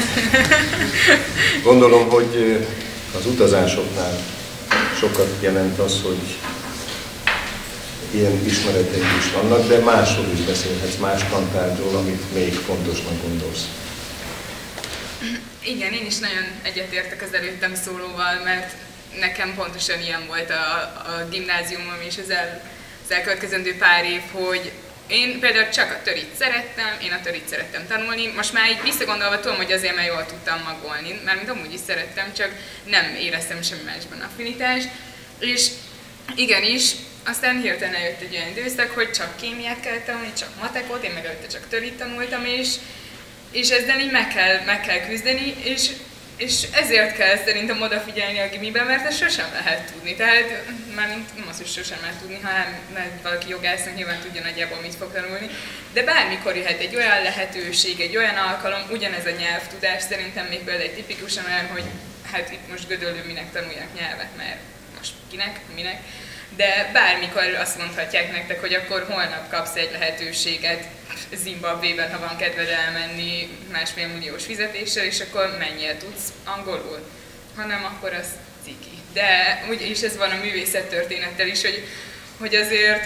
Gondolom, hogy az utazásoknál sokat jelent az, hogy ilyen ismereteink is vannak, de másról is beszélhetsz, más tantárgyról, amit még fontosnak gondolsz. Igen, én is nagyon egyetértek az előttem szólóval, mert nekem pontosan ilyen volt a, a gimnáziumom és az, el, az elkövetkezendő pár év, hogy én például csak a törit szerettem, én a törit szerettem tanulni. Most már így visszagondolva tudom, hogy azért, mert jól tudtam magolni, mármint amúgy is szerettem, csak nem éreztem semmi másban affinitást. És igenis, aztán hirtelen eljött egy olyan időszak, hogy csak kémiát kell tanulni, csak matekot, én meg előtte csak törit tanultam, és, és ezzel így meg kell, meg kell küzdeni, és, és ezért kell szerintem odafigyelni a gimiben, mert ezt sosem lehet tudni. Tehát, mármint nem az, hogy sosem lehet tudni, ha mert valaki jogásznak nyilván tudja nagyjából mit fog tanulni, de bármikor jöhet egy olyan lehetőség, egy olyan alkalom, ugyanez a nyelvtudás szerintem még például egy tipikusan olyan, hogy hát itt most gödöllő minek tanulják nyelvet, mert most kinek, minek. De bármikor azt mondhatják nektek, hogy akkor holnap kapsz egy lehetőséget Zimbabvében, ha van kedved elmenni másfél milliós fizetéssel, és akkor mennyire tudsz angolul, hanem akkor az ciki. De úgyis ez van a művészettörténettel is, hogy, hogy azért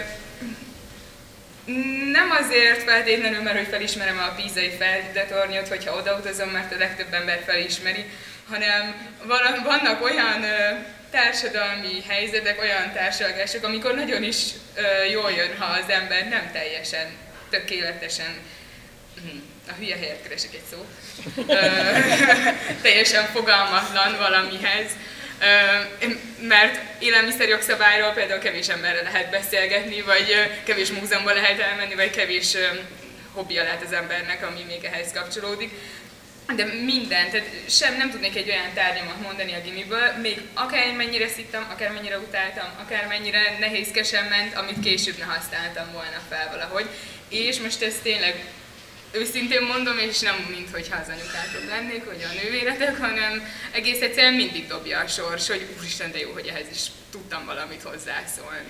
nem azért feltétlenül, mert hogy felismerem a pízai Feldetornyot, hogyha odautazom, mert a legtöbb ember felismeri, hanem vannak olyan társadalmi helyzetek, olyan társalgások, amikor nagyon is uh, jól jön, ha az ember nem teljesen, tökéletesen, hm, a hülye helyet keresek egy szót, uh, teljesen fogalmatlan valamihez, uh, mert élelmiszerjogszabályról például kevés emberrel lehet beszélgetni, vagy uh, kevés múzeumban lehet elmenni, vagy kevés uh, hobbija lehet az embernek, ami még ehhez kapcsolódik. De minden, tehát sem nem tudnék egy olyan tárgyamat mondani a gimiből, még akármennyire szittam, akármennyire utáltam, akármennyire nehézkesen ment, amit később ne használtam volna fel valahogy. És most ezt tényleg őszintén mondom, és nem minthogyha az anyukátok lennék, vagy a nővéretek, hanem egész egyszerűen mindig dobja a sors, hogy úristen, de jó, hogy ehhez is tudtam valamit hozzászólni.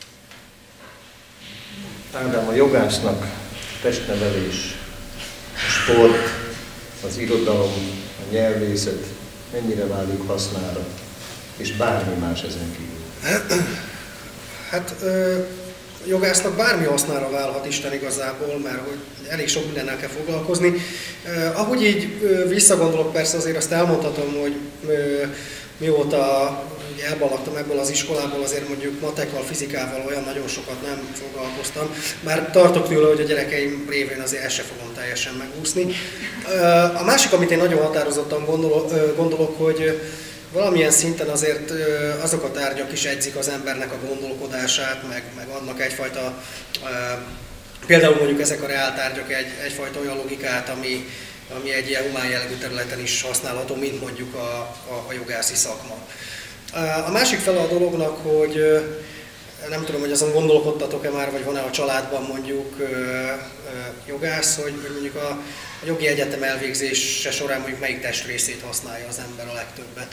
Ádám, a jogásznak testnevelés, a sport, az irodalom, a nyelvészet mennyire válik hasznára, és bármi más ezen kívül? Hát ö, jogásznak bármi hasznára válhat Isten igazából, mert hogy elég sok mindennel kell foglalkozni. Ö, ahogy így ö, visszagondolok, persze azért azt elmondhatom, hogy ö, mióta elballagtam ebből az iskolából, azért mondjuk matekkal, fizikával olyan nagyon sokat nem foglalkoztam. Bár tartok tőle, hogy a gyerekeim révén azért ezt se fogom teljesen megúszni. A másik, amit én nagyon határozottan gondolok, gondolok, hogy valamilyen szinten azért azok a tárgyak is edzik az embernek a gondolkodását, meg, meg adnak egyfajta, például mondjuk ezek a reáltárgyak egy, egyfajta olyan logikát, ami, ami egy ilyen humán jellegű területen is használható, mint mondjuk a, a, a jogászi szakma. A másik fele a dolognak, hogy nem tudom, hogy azon gondolkodtatok-e már, vagy van-e a családban mondjuk jogász, hogy mondjuk a, a jogi egyetem elvégzése során mondjuk melyik testrészét használja az ember a legtöbbet.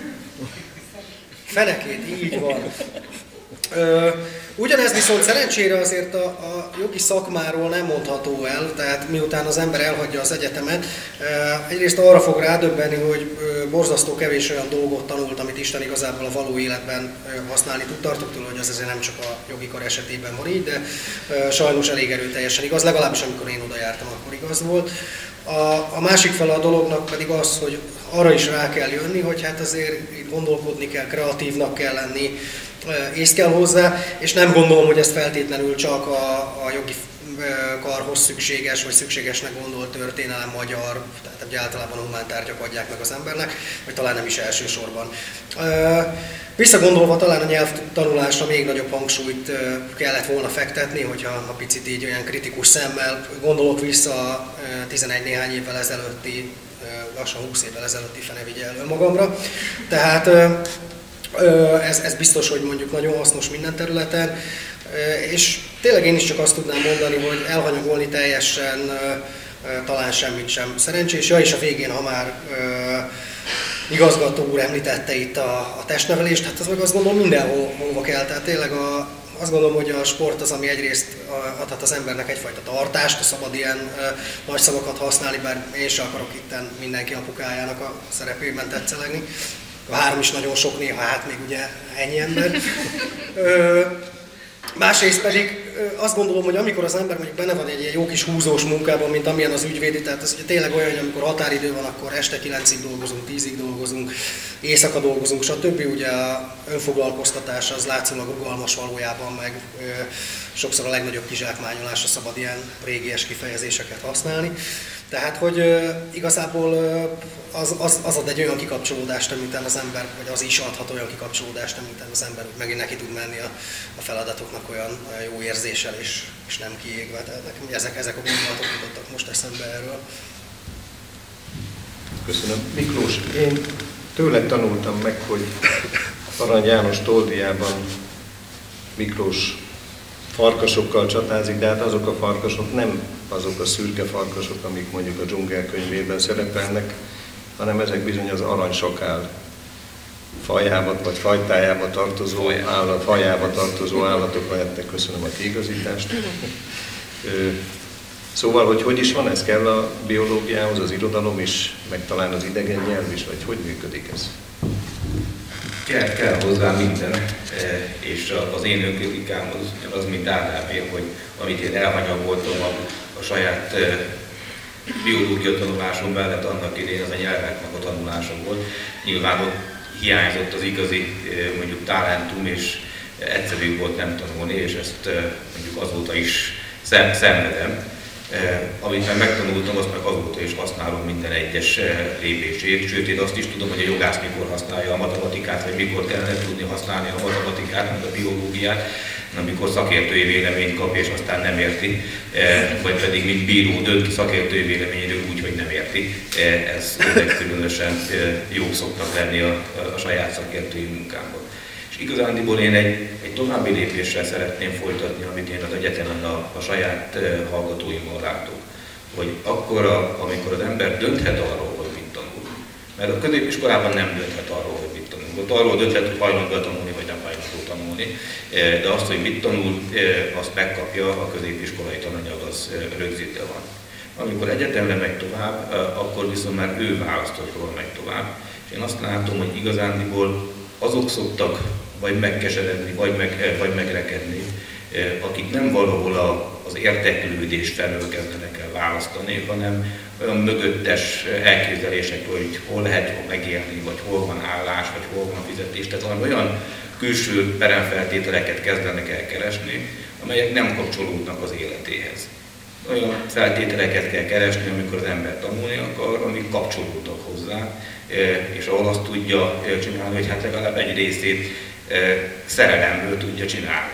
Fenekét, így van. Ugyanez viszont szerencsére azért a, a jogi szakmáról nem mondható el, tehát miután az ember elhagyja az egyetemet, egyrészt arra fog rádöbbenni, hogy borzasztó kevés olyan dolgot tanult, amit Isten igazából a való életben használni tud. Tartok tőle, hogy az azért nem csak a jogi kar esetében van így, de sajnos elég erőteljesen igaz, legalábbis amikor én oda jártam, akkor igaz volt. A, a másik fele a dolognak pedig az, hogy arra is rá kell jönni, hogy hát azért itt gondolkodni kell, kreatívnak kell lenni, ész kell hozzá, és nem gondolom, hogy ez feltétlenül csak a, a jogi karhoz szükséges, vagy szükségesnek gondolt történelem, magyar, tehát hogy általában humántárgyak adják meg az embernek, vagy talán nem is elsősorban. Visszagondolva talán a nyelvtanulásra még nagyobb hangsúlyt kellett volna fektetni, hogyha a picit így olyan kritikus szemmel gondolok vissza a tizenegy néhány évvel ezelőtti, lassan húsz évvel ezelőtti fenevigyelő magamra. Tehát Ez, ez biztos, hogy mondjuk nagyon hasznos minden területen, és tényleg én is csak azt tudnám mondani, hogy elhanyagolni teljesen talán semmit sem szerencsés. Ja, és a végén, ha már igazgató úr említette itt a, a testnevelést, hát az meg azt gondolom mindenhol hova kell. Tehát tényleg a, azt gondolom, hogy a sport az, ami egyrészt adhat az embernek egyfajta tartást, szabad ilyen nagy szavakat használni, bár én sem akarok itten mindenki apukájának a szerepében tetszelegni. A három is nagyon sok, néha hát még ugye ennyi ember. Ö, Másrészt pedig azt gondolom, hogy amikor az ember mondjuk benne van egy ilyen jó kis húzós munkában, mint amilyen az ügyvédi, tehát ez ugye tényleg olyan, hogy amikor határidő van, akkor este kilencig dolgozunk, tízig dolgozunk, éjszaka dolgozunk, stb. Ugye a önfoglalkoztatás az látszólag rugalmas valójában, meg ö, sokszor a legnagyobb kizsákmányolásra szabad ilyen régies kifejezéseket használni. Tehát, hogy ö, igazából ö, az, az, az ad egy olyan kikapcsolódást, amintán az ember, vagy az is adhat olyan kikapcsolódást, amintán az ember megint neki tud menni a, a feladatoknak olyan, olyan jó érzéssel, és, és nem kiégve. Tehát nekem ezek, ezek a gondolatok jutottak most eszembe erről. Köszönöm. Miklós, én tőled tanultam meg, hogy Arany János Toldiában Miklós farkasokkal csatázik, de hát azok a farkasok nem azok a szürke farkasok, amik mondjuk a Dzsungel könyvében szerepelnek, hanem ezek bizony az aranysakál fajába vagy fajtájába tartozó állat, fajába tartozó állatok lehetnek. Köszönöm a kiigazítást. Szóval, hogy hogy is van ez? Kell a biológiához az irodalom is, meg talán az idegen nyelv is, vagy hogy működik ez? Kell, kell hozzá minden, és az én önkritikám az, az mint Ádámé, hogy amit én elhanyagoltam a, a saját biológia tanulásom mellett annak idején az a nyelveknek a tanulása volt. Nyilván ott hiányzott az igazi mondjuk talentum, és egyszerű volt nem tanulni, és ezt mondjuk azóta is szem, szenvedem. Eh, amit már megtanultam, azt meg azóta is használom minden egyes eh, lépését, sőt én azt is tudom, hogy a jogász mikor használja a matematikát, vagy mikor kellene tudni használni a matematikát, meg a biológiát, amikor szakértői véleményt kap és aztán nem érti, eh, vagy pedig mint bíró dönt szakértői véleményről úgy, hogy nem érti. Eh, ez különösen eh, jó szoktak lenni a, a saját szakértői munkámban. És igazándiból én egy, egy további lépéssel szeretném folytatni, amit én az egyetemen a, a saját uh, hallgatóimmal látok. Hogy akkor, a, amikor az ember dönthet arról, hogy mit tanul, mert a középiskolában nem dönthet arról, hogy mit tanul. Ott arról dönthet, hogy hajlandó tanulni, vagy nem hajlandó tanulni, de azt, hogy mit tanul, azt megkapja, a középiskolai tananyag az rögzítve van. Amikor egyetemre megy tovább, akkor viszont már ő választott, hol megy tovább. És én azt látom, hogy igazándiból azok szoktak vagy megkeseredni, vagy, meg, vagy megrekedni, akik nem valahol a, az érdeklődés felől kezdenek el választani, hanem olyan mögöttes elképzelésekről, hogy hol lehet megélni, vagy hol van állás, vagy hol van fizetés. Tehát olyan külső peremfeltételeket kezdenek el keresni, amelyek nem kapcsolódnak az életéhez. Olyan feltételeket kell keresni, amikor az ember tanulni akar, amik kapcsolódnak hozzá, és ahol azt tudja csinálni, hogy hát legalább egy részét szerelemből tudja csinálni.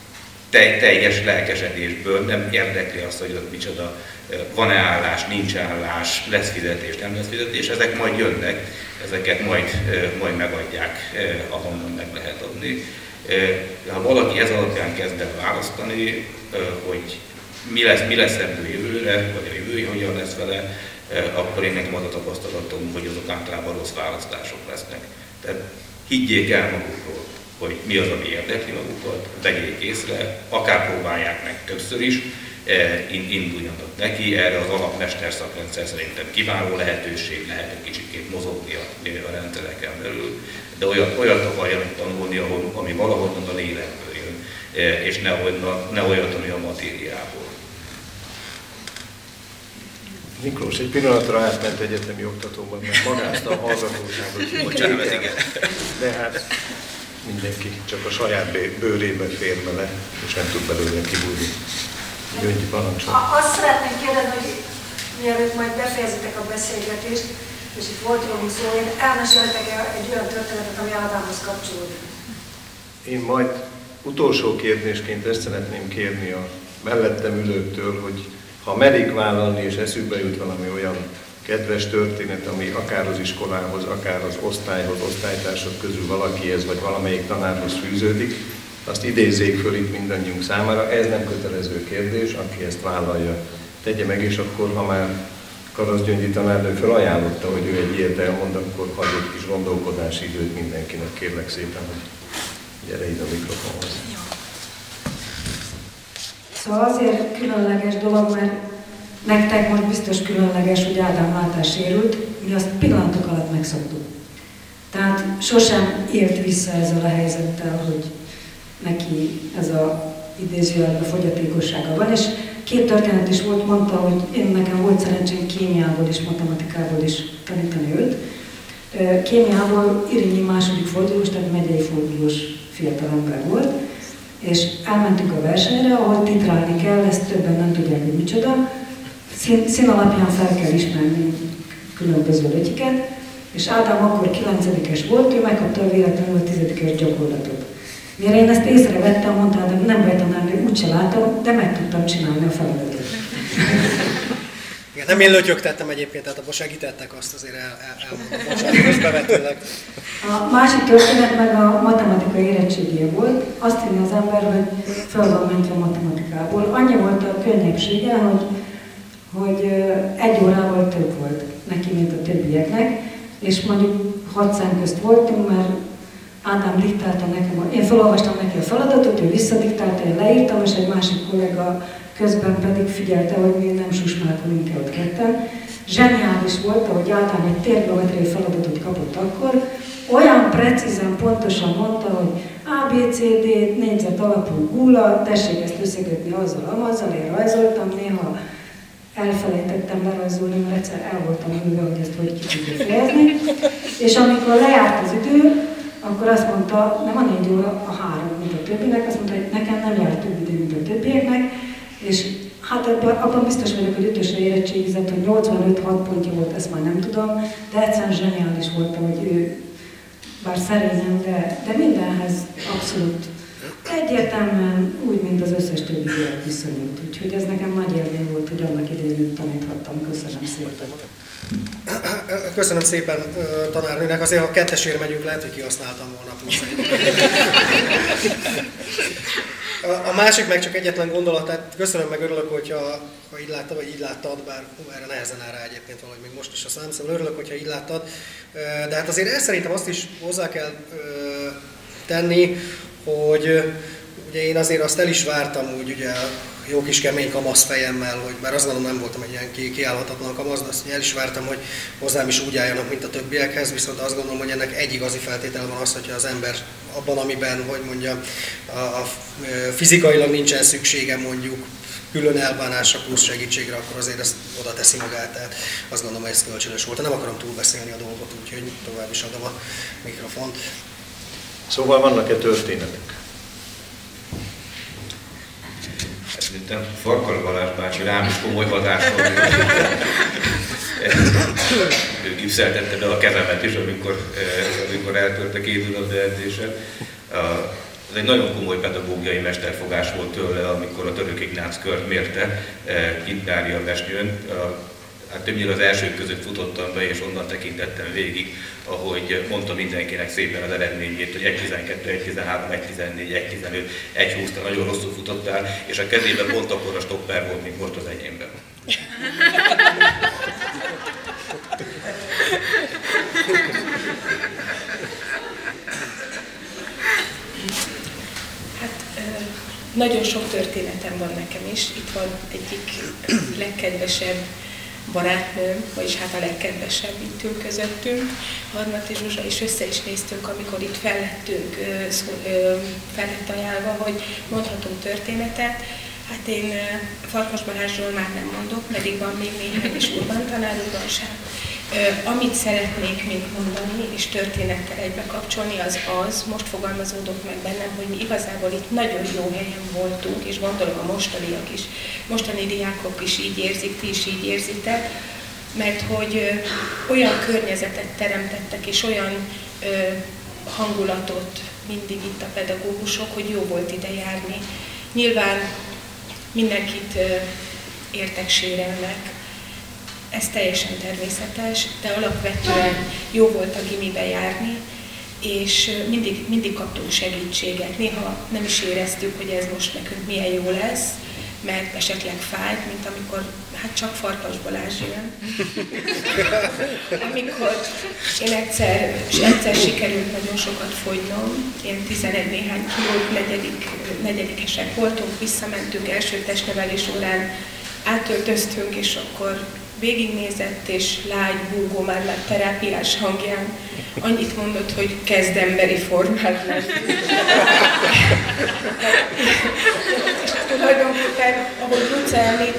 Teljes lelkesedésből, nem érdekli azt, hogy ott micsoda, van-e állás, nincs állás, lesz fizetés, nem lesz fizetés, ezek majd jönnek, ezeket majd, majd megadják, ahonnan meg lehet adni. Ha valaki ez alapján kezd el választani, hogy mi lesz, mi lesz ebből jövőre, vagy a jövője hogyan lesz vele, akkor én nekem az a tapasztalatom, hogy azok általában rossz választások lesznek. Tehát higgyék el magukról, hogy mi az, ami érdekli magukat, vegyék észre, akár próbálják meg többször is, induljanak neki. Erre az alapmester szakrendszer szerintem kiváló lehetőség, lehet egy kicsit mozogni a, a rendszereken belül, de olyat, olyat akarjanak tanulni, ahol, ami valahonnan a lélekből jön, és ne, ne olyat, ami a matériából. Miklós egy pillanatra átment egyetemi oktatóban, mert magázta a hallgatóságot. Bocsánat, ez igen. De hát mindenki csak a saját bőrébe fér bele, és nem tud belőle kibújni. Gyöngyi parancsol. Azt szeretném kérdezni, hogy mielőtt majd befejezitek a beszélgetést, és itt volt rólunk szó, hogy elmeséltek egy olyan történetet, ami Ádámhoz kapcsolódik. Én majd utolsó kérdésként ezt szeretném kérni a mellettem ülőktől, hogy ha merik vállalni és eszükbe jut valami olyan kedves történet, ami akár az iskolához, akár az osztályhoz, osztálytársak közül valakihez, vagy valamelyik tanárhoz fűződik, azt idézzék föl itt mindannyiunk számára. Ez nem kötelező kérdés, aki ezt vállalja, tegye meg, és akkor, ha már Karasz Gyöngyi tanárnő felajánlotta, hogy ő egy ilyet elmond, akkor hagy egy kis gondolkodási időt mindenkinek, kérlek szépen, hogy gyere ide a mikrofonhoz. Szóval azért különleges dolog, mert nektek most biztos különleges, hogy Ádám látás sérült, mi azt pillanatok alatt megszoktuk. Tehát sosem élt vissza ezzel a helyzettel, hogy neki ez a idézőjelben fogyatékossága van, és két történet is volt, mondta, hogy én nekem volt szerencsém kémiából és matematikából is tanítani őt. Kémiából Irinyi második fordulós, tehát megyei fordulós fiatalember volt, és elmentünk a versenyre, ahol titrálni kell, ezt többen nem tudják, hogy micsoda. Szín, szín alapján fel kell ismerni különböző lötyiket, és Ádám akkor kilencedikes volt, ő megkapta a véletlenül a tizedikes gyakorlatot. Mire én ezt észrevettem, mondta, de nem vagy tanárni, úgyse látom, de meg tudtam csinálni a feladatot. Igen, nem én lötyögtettem egyébként, tehát abban segítettek, azt azért el, el, elmondom, bocsánat, közbevetőleg. A másik történet meg a matematikai érettségije volt. Azt hinni az ember, hogy föl van mentve matematikából. Annyi volt a könnyebbsége, hogy, hogy egy órával több volt neki, mint a többieknek, és mondjuk hat szám közt voltunk, mert Ádám diktálta nekem, én felolvastam neki a feladatot, ő visszadiktálta, én leírtam, és egy másik kollega közben pedig figyelte, hogy mi nem susmálkodunk el ott ketten. Zseniális volt, ahogy Ádám egy térgeometriai feladatot kapott akkor, olyan precízen, pontosan mondta, hogy A, B, C, D, négyzet alapú gúla, tessék ezt összekötni azzal, amazzal, én rajzoltam, néha elfelejtettem lerajzolni, mert egyszer el voltam ülve, hogy ezt hogy ki tudja fejezni. És amikor lejárt az idő, akkor azt mondta, nem a négy óra, a három, mint a többinek, azt mondta, hogy nekem nem járt több idő, mint a többieknek, és hát abban, abban biztos vagyok, hogy ötösre érettségizett, hogy nyolcvanöt hat pontja volt, ezt már nem tudom, de egyszerűen zseniális volt, hogy ő, bár szerényen, de, de mindenhez abszolút egyértelműen úgy, mint az összes többi diák viszonyult. Úgyhogy ez nekem nagy élmény volt, hogy annak idején taníthattam. Köszönöm szépen. Köszönöm szépen tanárnőnek, azért ha kettesére megyünk, lehet, hogy kihasználtam volna plusz. A másik meg csak egyetlen gondolat, tehát köszönöm, meg örülök, hogyha ha így láttad, vagy így láttad, bár erre nehezen áll rá egyébként valahogy még most is a szám, szóval örülök, hogyha így láttad. De hát azért ezt szerintem azt is hozzá kell tenni, hogy ugye én azért azt el is vártam úgy ugye jó kis kemény kamasz fejemmel, hogy bár azt gondolom nem voltam egy ilyen kiállhatatlan kamasz, de azt el is vártam, hogy hozzám is úgy álljanak, mint a többiekhez, viszont azt gondolom, hogy ennek egy igazi feltétel van az, hogyha az ember abban, amiben, hogy mondja, a, a fizikailag nincsen szüksége mondjuk külön elbánásra, plusz segítségre, akkor azért ezt oda teszi magát, tehát azt gondolom, hogy ez kölcsönös volt. Nem akarom túlbeszélni a dolgot, úgyhogy tovább is adom a mikrofont. Szóval vannak-e történetek? Szerintem Farkas Balázs bácsi rám is komoly hatással. Ő gipszeltette be a kezemet is, amikor, amikor eltört a kézilabda edzésen. Ez egy nagyon komoly pedagógiai mesterfogás volt tőle, amikor a Török Ignác kört mérte Kintária Mesnyőn. Hát többnyire az elsők között futottam be, és onnan tekintettem végig, ahogy mondta mindenkinek szépen az eredményét, hogy egy tizenkettő, egy tizenhárom, egy tizennégy, egy tizenöt, egy húsz, nagyon rosszul futottál, és a kezében pont akkor a stopper volt, mint most az enyémben. Hát nagyon sok történetem van nekem is. Itt van egyik legkedvesebb barátnőm, vagyis hát a legkedvesebb itt ül közöttünk, Harmati Zsuzsa, és össze is néztünk, amikor itt fellettünk, fel lett ajánlva, hogy mondhatunk történetet. Hát én Farkas Balázsról már nem mondok, pedig van még néhány, és Urban tanárúban sem. Amit szeretnék még mondani, és történettel egybe kapcsolni, az az, most fogalmazódott meg bennem, hogy mi igazából itt nagyon jó helyen voltunk, és gondolom a mostaniak is, mostani diákok is így érzik, ti is így érzitek, mert hogy olyan környezetet teremtettek, és olyan hangulatot mindig itt a pedagógusok, hogy jó volt ide járni. Nyilván mindenkit értek sérelmek, ez teljesen természetes, de alapvetően jó volt a gimibe járni, és mindig, mindig kaptunk segítséget. Néha nem is éreztük, hogy ez most nekünk milyen jó lesz, mert esetleg fájt, mint amikor hát csak Farkas Balázs jön. Amikor én egyszer, és egyszer sikerült nagyon sokat fogynom, én tizenegy néhány kilót, negyedik, negyedikesek voltunk, visszamentünk első testnevelés órán, átöltöztünk, és akkor végignézett, és lágy, búgó, már lett terápiás hangján annyit mondott, hogy kezd emberi formát lenni.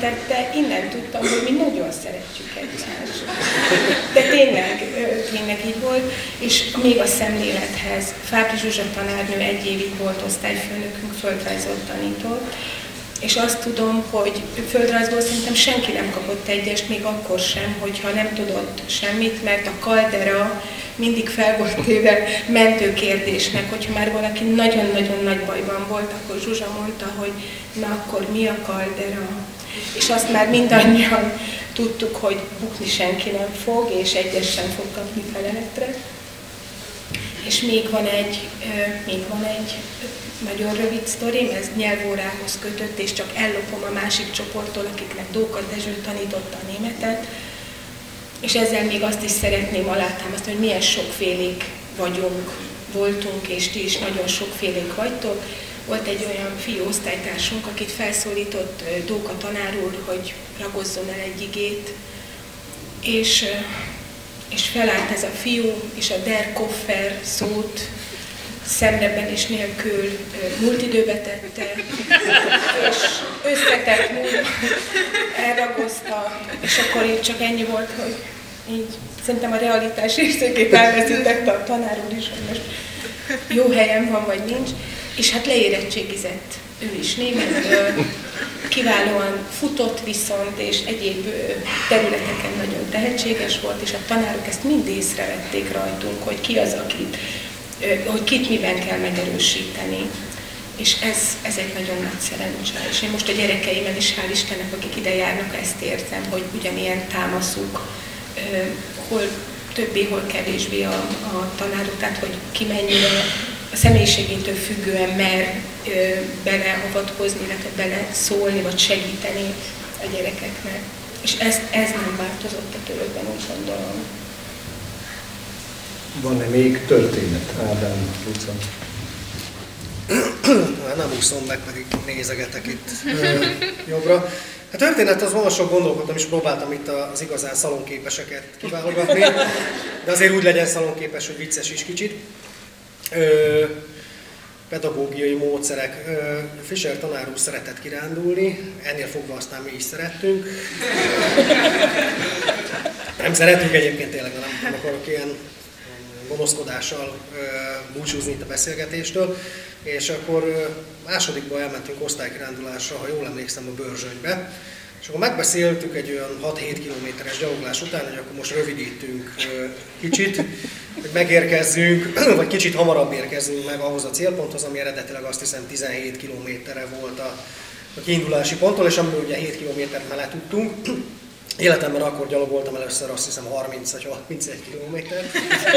említette, innen tudtam, hogy mi nagyon szeretjük egymást. De tényleg, tényleg így volt. És még a szemlélethez, Fábri Zsuzsa tanárnő egy évig volt osztályfőnökünk, földrajzot tanított, és azt tudom, hogy földrajzból szerintem senki nem kapott egyest, még akkor sem, hogyha nem tudott semmit, mert a kaldera mindig fel volt téve mentőkérdésnek, hogyha már valaki nagyon-nagyon nagy bajban volt, akkor Zsuzsa mondta, hogy na akkor mi a kaldera? És azt már mindannyian tudtuk, hogy bukni senki nem fog, és egyes sem fog kapni feleletre. És még van egy, még van egy nagyon rövid sztorim, ez nyelvórához kötött, és csak ellopom a másik csoporttól, akiknek Dóka Dezső tanította a németet. És ezzel még azt is szeretném alátámasztani, hogy milyen sokfélék vagyunk, voltunk, és ti is nagyon sokfélék vagytok. Volt egy olyan fiú osztálytársunk, akit felszólított Dóka tanár úr, hogy ragozzon el egy igét, és, és felállt ez a fiú, és a der Koffer szót szemrebenés nélkül múlt időbe tette, és összetett múlt, elragozta, és akkor így csak ennyi volt, hogy így szerintem a realitás érzékét elveszítette a tanár úr is, hogy most jó helyen van, vagy nincs, és hát leérettségizett ő is németből, kiválóan futott viszont, és egyéb területeken nagyon tehetséges volt, és a tanárok ezt mind észrevették rajtunk, hogy ki az, akit, hogy kit miben kell megerősíteni. És ez, ez egy nagyon nagy szerencse. És én most a gyerekeimmel is, hál' Istennek, akik ide járnak, ezt érzem, hogy ugyanilyen támaszuk, hol többé, hol kevésbé a, a tanárok, tehát hogy ki mennyire a személyiségétől függően mer beleavatkozni, illetve bele szólni, vagy segíteni a gyerekeknek. És ez, ez nem változott a törökben, úgy gondolom. Van-e még történet? Ádám, Luca? Nem úszom meg, pedig nézegetek itt jobbra. A történet az van, sok gondolkodtam, és próbáltam itt az igazán szalonképeseket kiválogatni, de azért úgy legyen szalonképes, hogy vicces is kicsit. Ö, pedagógiai módszerek. Ö, Fischer tanár úr szeretett kirándulni, ennél fogva aztán mi is szerettünk. Nem szeretünk egyébként tényleg, nem, nem akarok ilyen gonoszkodással ö, búcsúzni itt a beszélgetéstől. És akkor ö, másodikba elmentünk osztálykirándulásra, ha jól emlékszem, a Börzsönybe. És akkor megbeszéltük egy olyan hat-hét kilométeres gyaloglás után, hogy akkor most rövidítünk ö, kicsit, hogy megérkezzünk, vagy kicsit hamarabb érkezzünk meg ahhoz a célponthoz, ami eredetileg azt hiszem tizenhét kilométerre volt a, a kiindulási ponttól, és amiből ugye hét kilométert mellett tudtunk. Életemben akkor gyalogoltam először, azt hiszem harminc vagy harmincegy kilométert.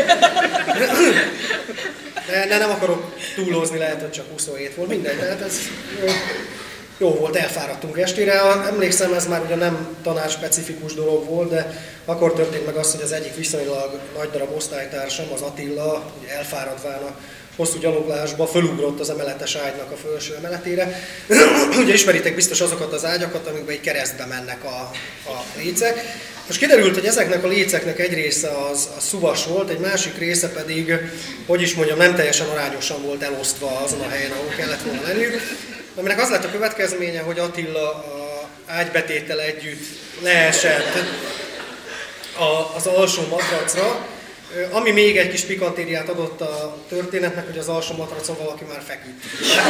De, de nem akarok túlozni, lehet, hogy csak huszonhét volt, mindegy, tehát ez jó volt, elfáradtunk estére. Emlékszem, ez már ugye nem tanárspecifikus dolog volt, de akkor történt meg az, hogy az egyik viszonylag nagy darab osztálytársam, az Attila, ugye elfáradván a hosszú gyaloglásba fölugrott az emeletes ágynak a felső emeletére. Ugye ismeritek biztos azokat az ágyakat, amikben egy keresztbe mennek a, a lécek. Most kiderült, hogy ezeknek a léceknek egy része az a szuvas volt, egy másik része pedig, hogy is mondjam, nem teljesen arányosan volt elosztva azon a helyen, ahol kellett volna lenniük. Aminek az lett a következménye, hogy Attila a ágybetéttel együtt leesett a, az alsó matracra, ami még egy kis pikantériát adott a történetnek, hogy az alsó matracon valaki már feküdt.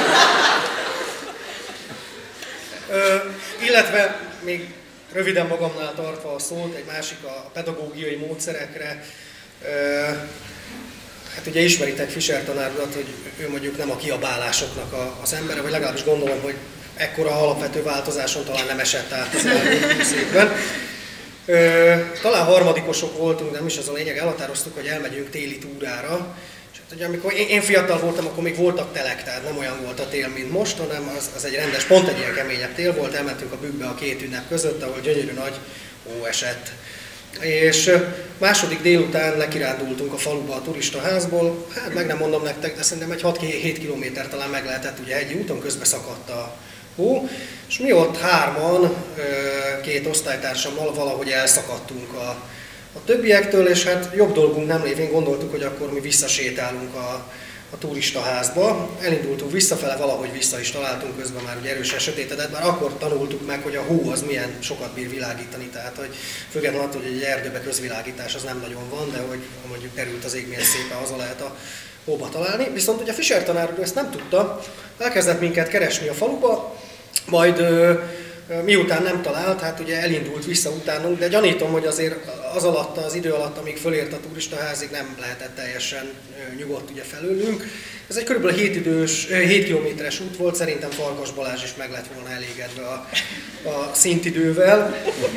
Ö, illetve még röviden magamnál tartva a szót, egy másik a pedagógiai módszerekre. Ö, hát ugye ismeritek Fischer tanár urat, hogy ő mondjuk nem a kiabálásoknak a, az embere, vagy legalábbis gondolom, hogy ekkora alapvető változáson talán nem esett át az elmúlt húsz évben. Ö, talán harmadikosok voltunk, de nem is az a lényeg, elhatároztuk, hogy elmegyünk téli túrára. És hát, ugye, amikor én, én fiatal voltam, akkor még voltak telek, tehát nem olyan volt a tél, mint most, hanem az, az egy rendes, pont egy ilyen keményebb tél volt, elmentünk a Bükkbe a két ünnep között, ahol gyönyörű nagy hó esett. És második délután lekirándultunk a faluba a turistaházból, hát meg nem mondom nektek, de szerintem egy hat-hét kilométer talán meg lehetett, ugye egy úton közbe szakadt a hó, és mi ott hárman, két osztálytársammal valahogy elszakadtunk a, a többiektől, és hát jobb dolgunk nem lévén gondoltuk, hogy akkor mi visszasétálunk a, a turistaházba. Elindultunk visszafele, valahogy vissza is találtunk, közben már ugye erősen sötétedett, már akkor tanultuk meg, hogy a hó az milyen sokat bír világítani, tehát hogy függetlenül attól, hogy egy erdőbe közvilágítás az nem nagyon van, de hogy mondjuk derült az ég milyen szépen, haza lehet a hóba találni. Viszont ugye a Fischer tanár úr ezt nem tudta, elkezdett minket keresni a faluba, majd miután nem talált, hát ugye elindult vissza utánunk, de gyanítom, hogy azért az alatt, az idő alatt, amíg fölért a turistaházig, nem lehetett teljesen nyugodt ugye felőlünk. Ez egy kb. hét kilométeres út volt, szerintem Farkas Balázs is meg lett volna elégedve a, a szintidővel.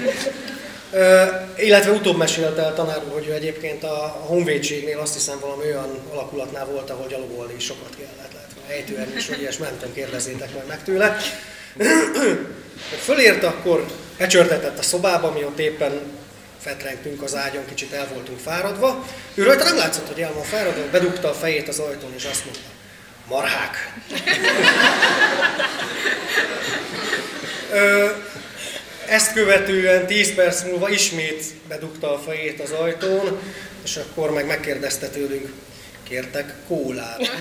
Illetve utóbb mesélte el tanár úr, hogy ő egyébként a Honvédségnél azt hiszem valami olyan alakulatnál volt, ahol gyalogolni is sokat kellett. Lehet, ejtőerő is, hogy ilyesmi, nem tudom, kérdezzétek majd meg tőle. Fölért, akkor becsörtetett a szobába, mi ott éppen fetrengtünk az ágyon, kicsit el voltunk fáradva. Ő rajta nem látszott, hogy el van fáradva, bedugta a fejét az ajtón, és azt mondta, marhák! Ezt követően tíz perc múlva ismét bedugta a fejét az ajtón, és akkor meg megkérdezte tőlünk, kértek kólát?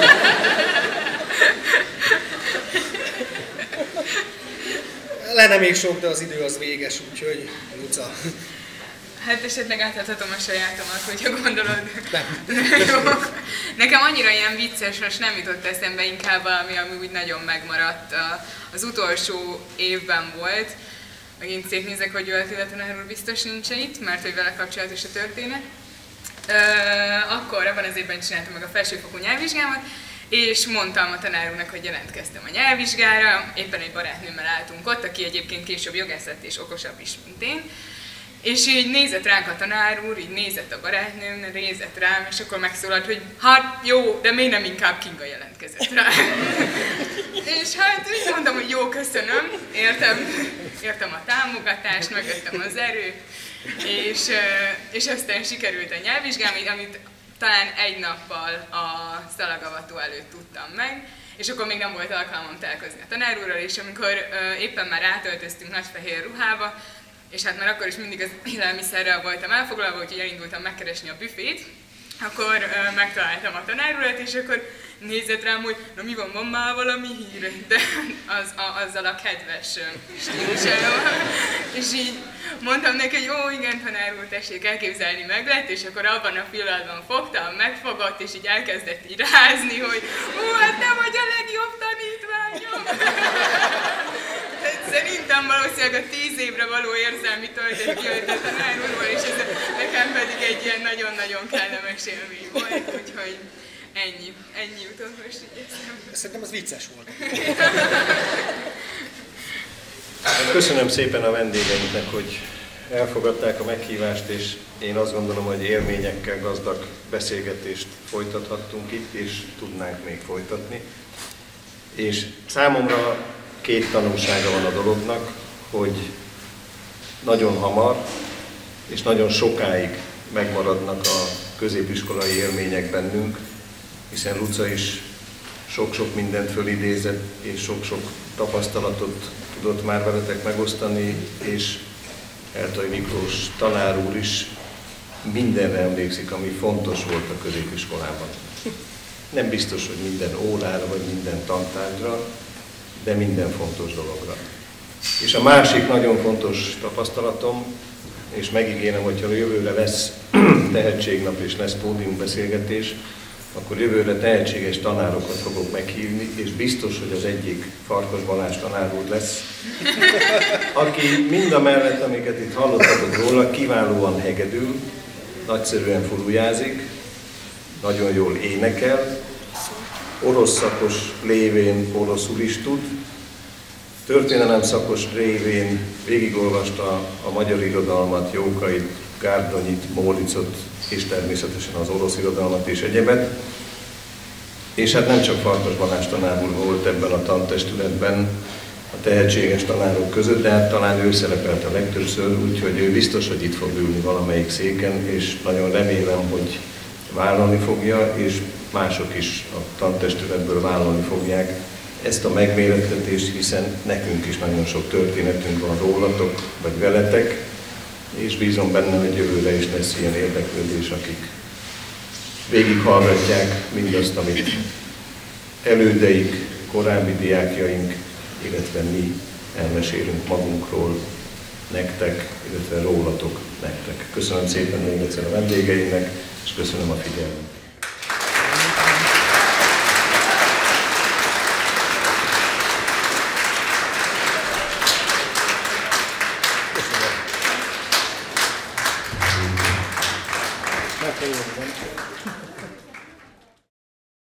Lenne még sok, de az idő az véges, úgyhogy Luca. Hát esetleg átadhatom a sajátomat, hogyha gondolod. Nem. Nekem annyira ilyen vicces, most nem jutott eszembe, inkább valami, ami úgy nagyon megmaradt. Az utolsó évben volt. Megint szétnézek, hogy Attila tanár úr biztos nincs itt, mert hogy vele kapcsolatos a történet. Akkor abban az évben csináltam meg a felsőfokú nyelvvizsgámat, és mondtam a tanár úrnak, hogy jelentkeztem a nyelvvizsgára, éppen egy barátnőmmel álltunk ott, aki egyébként később jogász lett és okosabb is, mint én. És így nézett ránk a tanár úr, így nézett a barátnőm, nézett rám, és akkor megszólalt, hogy hát jó, de miért nem inkább Kinga jelentkezett rá. És hát úgy mondtam, hogy jó, köszönöm, értem, értem a támogatást, megvettem az erőt, és, és aztán sikerült a nyelvvizsgám, amit talán egy nappal a szalagavató előtt tudtam meg, és akkor még nem volt alkalmam találkozni a tanár úrral, és amikor uh, éppen már átöltöztünk nagy fehér ruhába, és hát már akkor is mindig az élelmiszerrel voltam elfoglalva, úgyhogy elindultam megkeresni a büfét, akkor uh, megtaláltam a tanár urat, és akkor nézett rám, hogy na mi van, van már valami hír, de az, a, azzal a kedves stílussal. És így mondtam neki, hogy ó, igen, tanár úr, tessék elképzelni, meg lett, és akkor abban a pillanatban fogtam, megfogott, és így elkezdett így rázni, hogy ó, hát te vagy a legjobb tanítványom. Szerintem valószínűleg a tíz évre való érzelmi töltet kijött a tanár úrból, és ez nekem pedig egy ilyen nagyon-nagyon kellemes élmény volt, úgyhogy ennyi, ennyi jutott most így eszembe. Szerintem az vicces volt. Köszönöm szépen a vendégeinknek, hogy elfogadták a meghívást, és én azt gondolom, hogy élményekkel gazdag beszélgetést folytathattunk itt, és tudnánk még folytatni. És számomra két tanulsága van a dolognak, hogy nagyon hamar és nagyon sokáig megmaradnak a középiskolai élmények bennünk, hiszen Luca is sok-sok mindent fölidézett, és sok-sok tapasztalatot tudott már veletek megosztani, és Eltai Miklós tanár úr is mindenre emlékszik, ami fontos volt a középiskolában. Nem biztos, hogy minden órára, vagy minden tantárgyra, de minden fontos dologra. És a másik nagyon fontos tapasztalatom, és megígérem, hogyha jövőre lesz tehetségnap és lesz pódiumbeszélgetés, akkor jövőre tehetséges tanárokat fogok meghívni, és biztos, hogy az egyik Farkas Balázs tanár úr lesz, aki mind a mellett, amiket itt hallottatok róla, kiválóan hegedül, nagyszerűen furujázik, nagyon jól énekel, orosz szakos lévén oroszul is tud, történelem szakos révén végigolvasta a magyar irodalmat, Jókait, Gárdonyit, Mólicot, és természetesen az orosz irodalmat és egyebet. És hát nem csak Farkas Balázs tanár úr volt ebben a tantestületben a tehetséges tanárok között, de hát talán ő szerepelt a legtöbbször, úgyhogy ő biztos, hogy itt fog ülni valamelyik széken, és nagyon remélem, hogy vállalni fogja, és mások is a tantestületből vállalni fogják ezt a megmérettetést, hiszen nekünk is nagyon sok történetünk van rólatok, vagy veletek, és bízom benne, hogy jövőre is lesz ilyen érdeklődés, akik végighallgatják mindazt, amit elődeik, korábbi diákjaink, illetve mi elmesélünk magunkról nektek, illetve rólatok nektek. Köszönöm szépen még egyszer a vendégeimnek, és köszönöm a figyelmet. Köszönöm.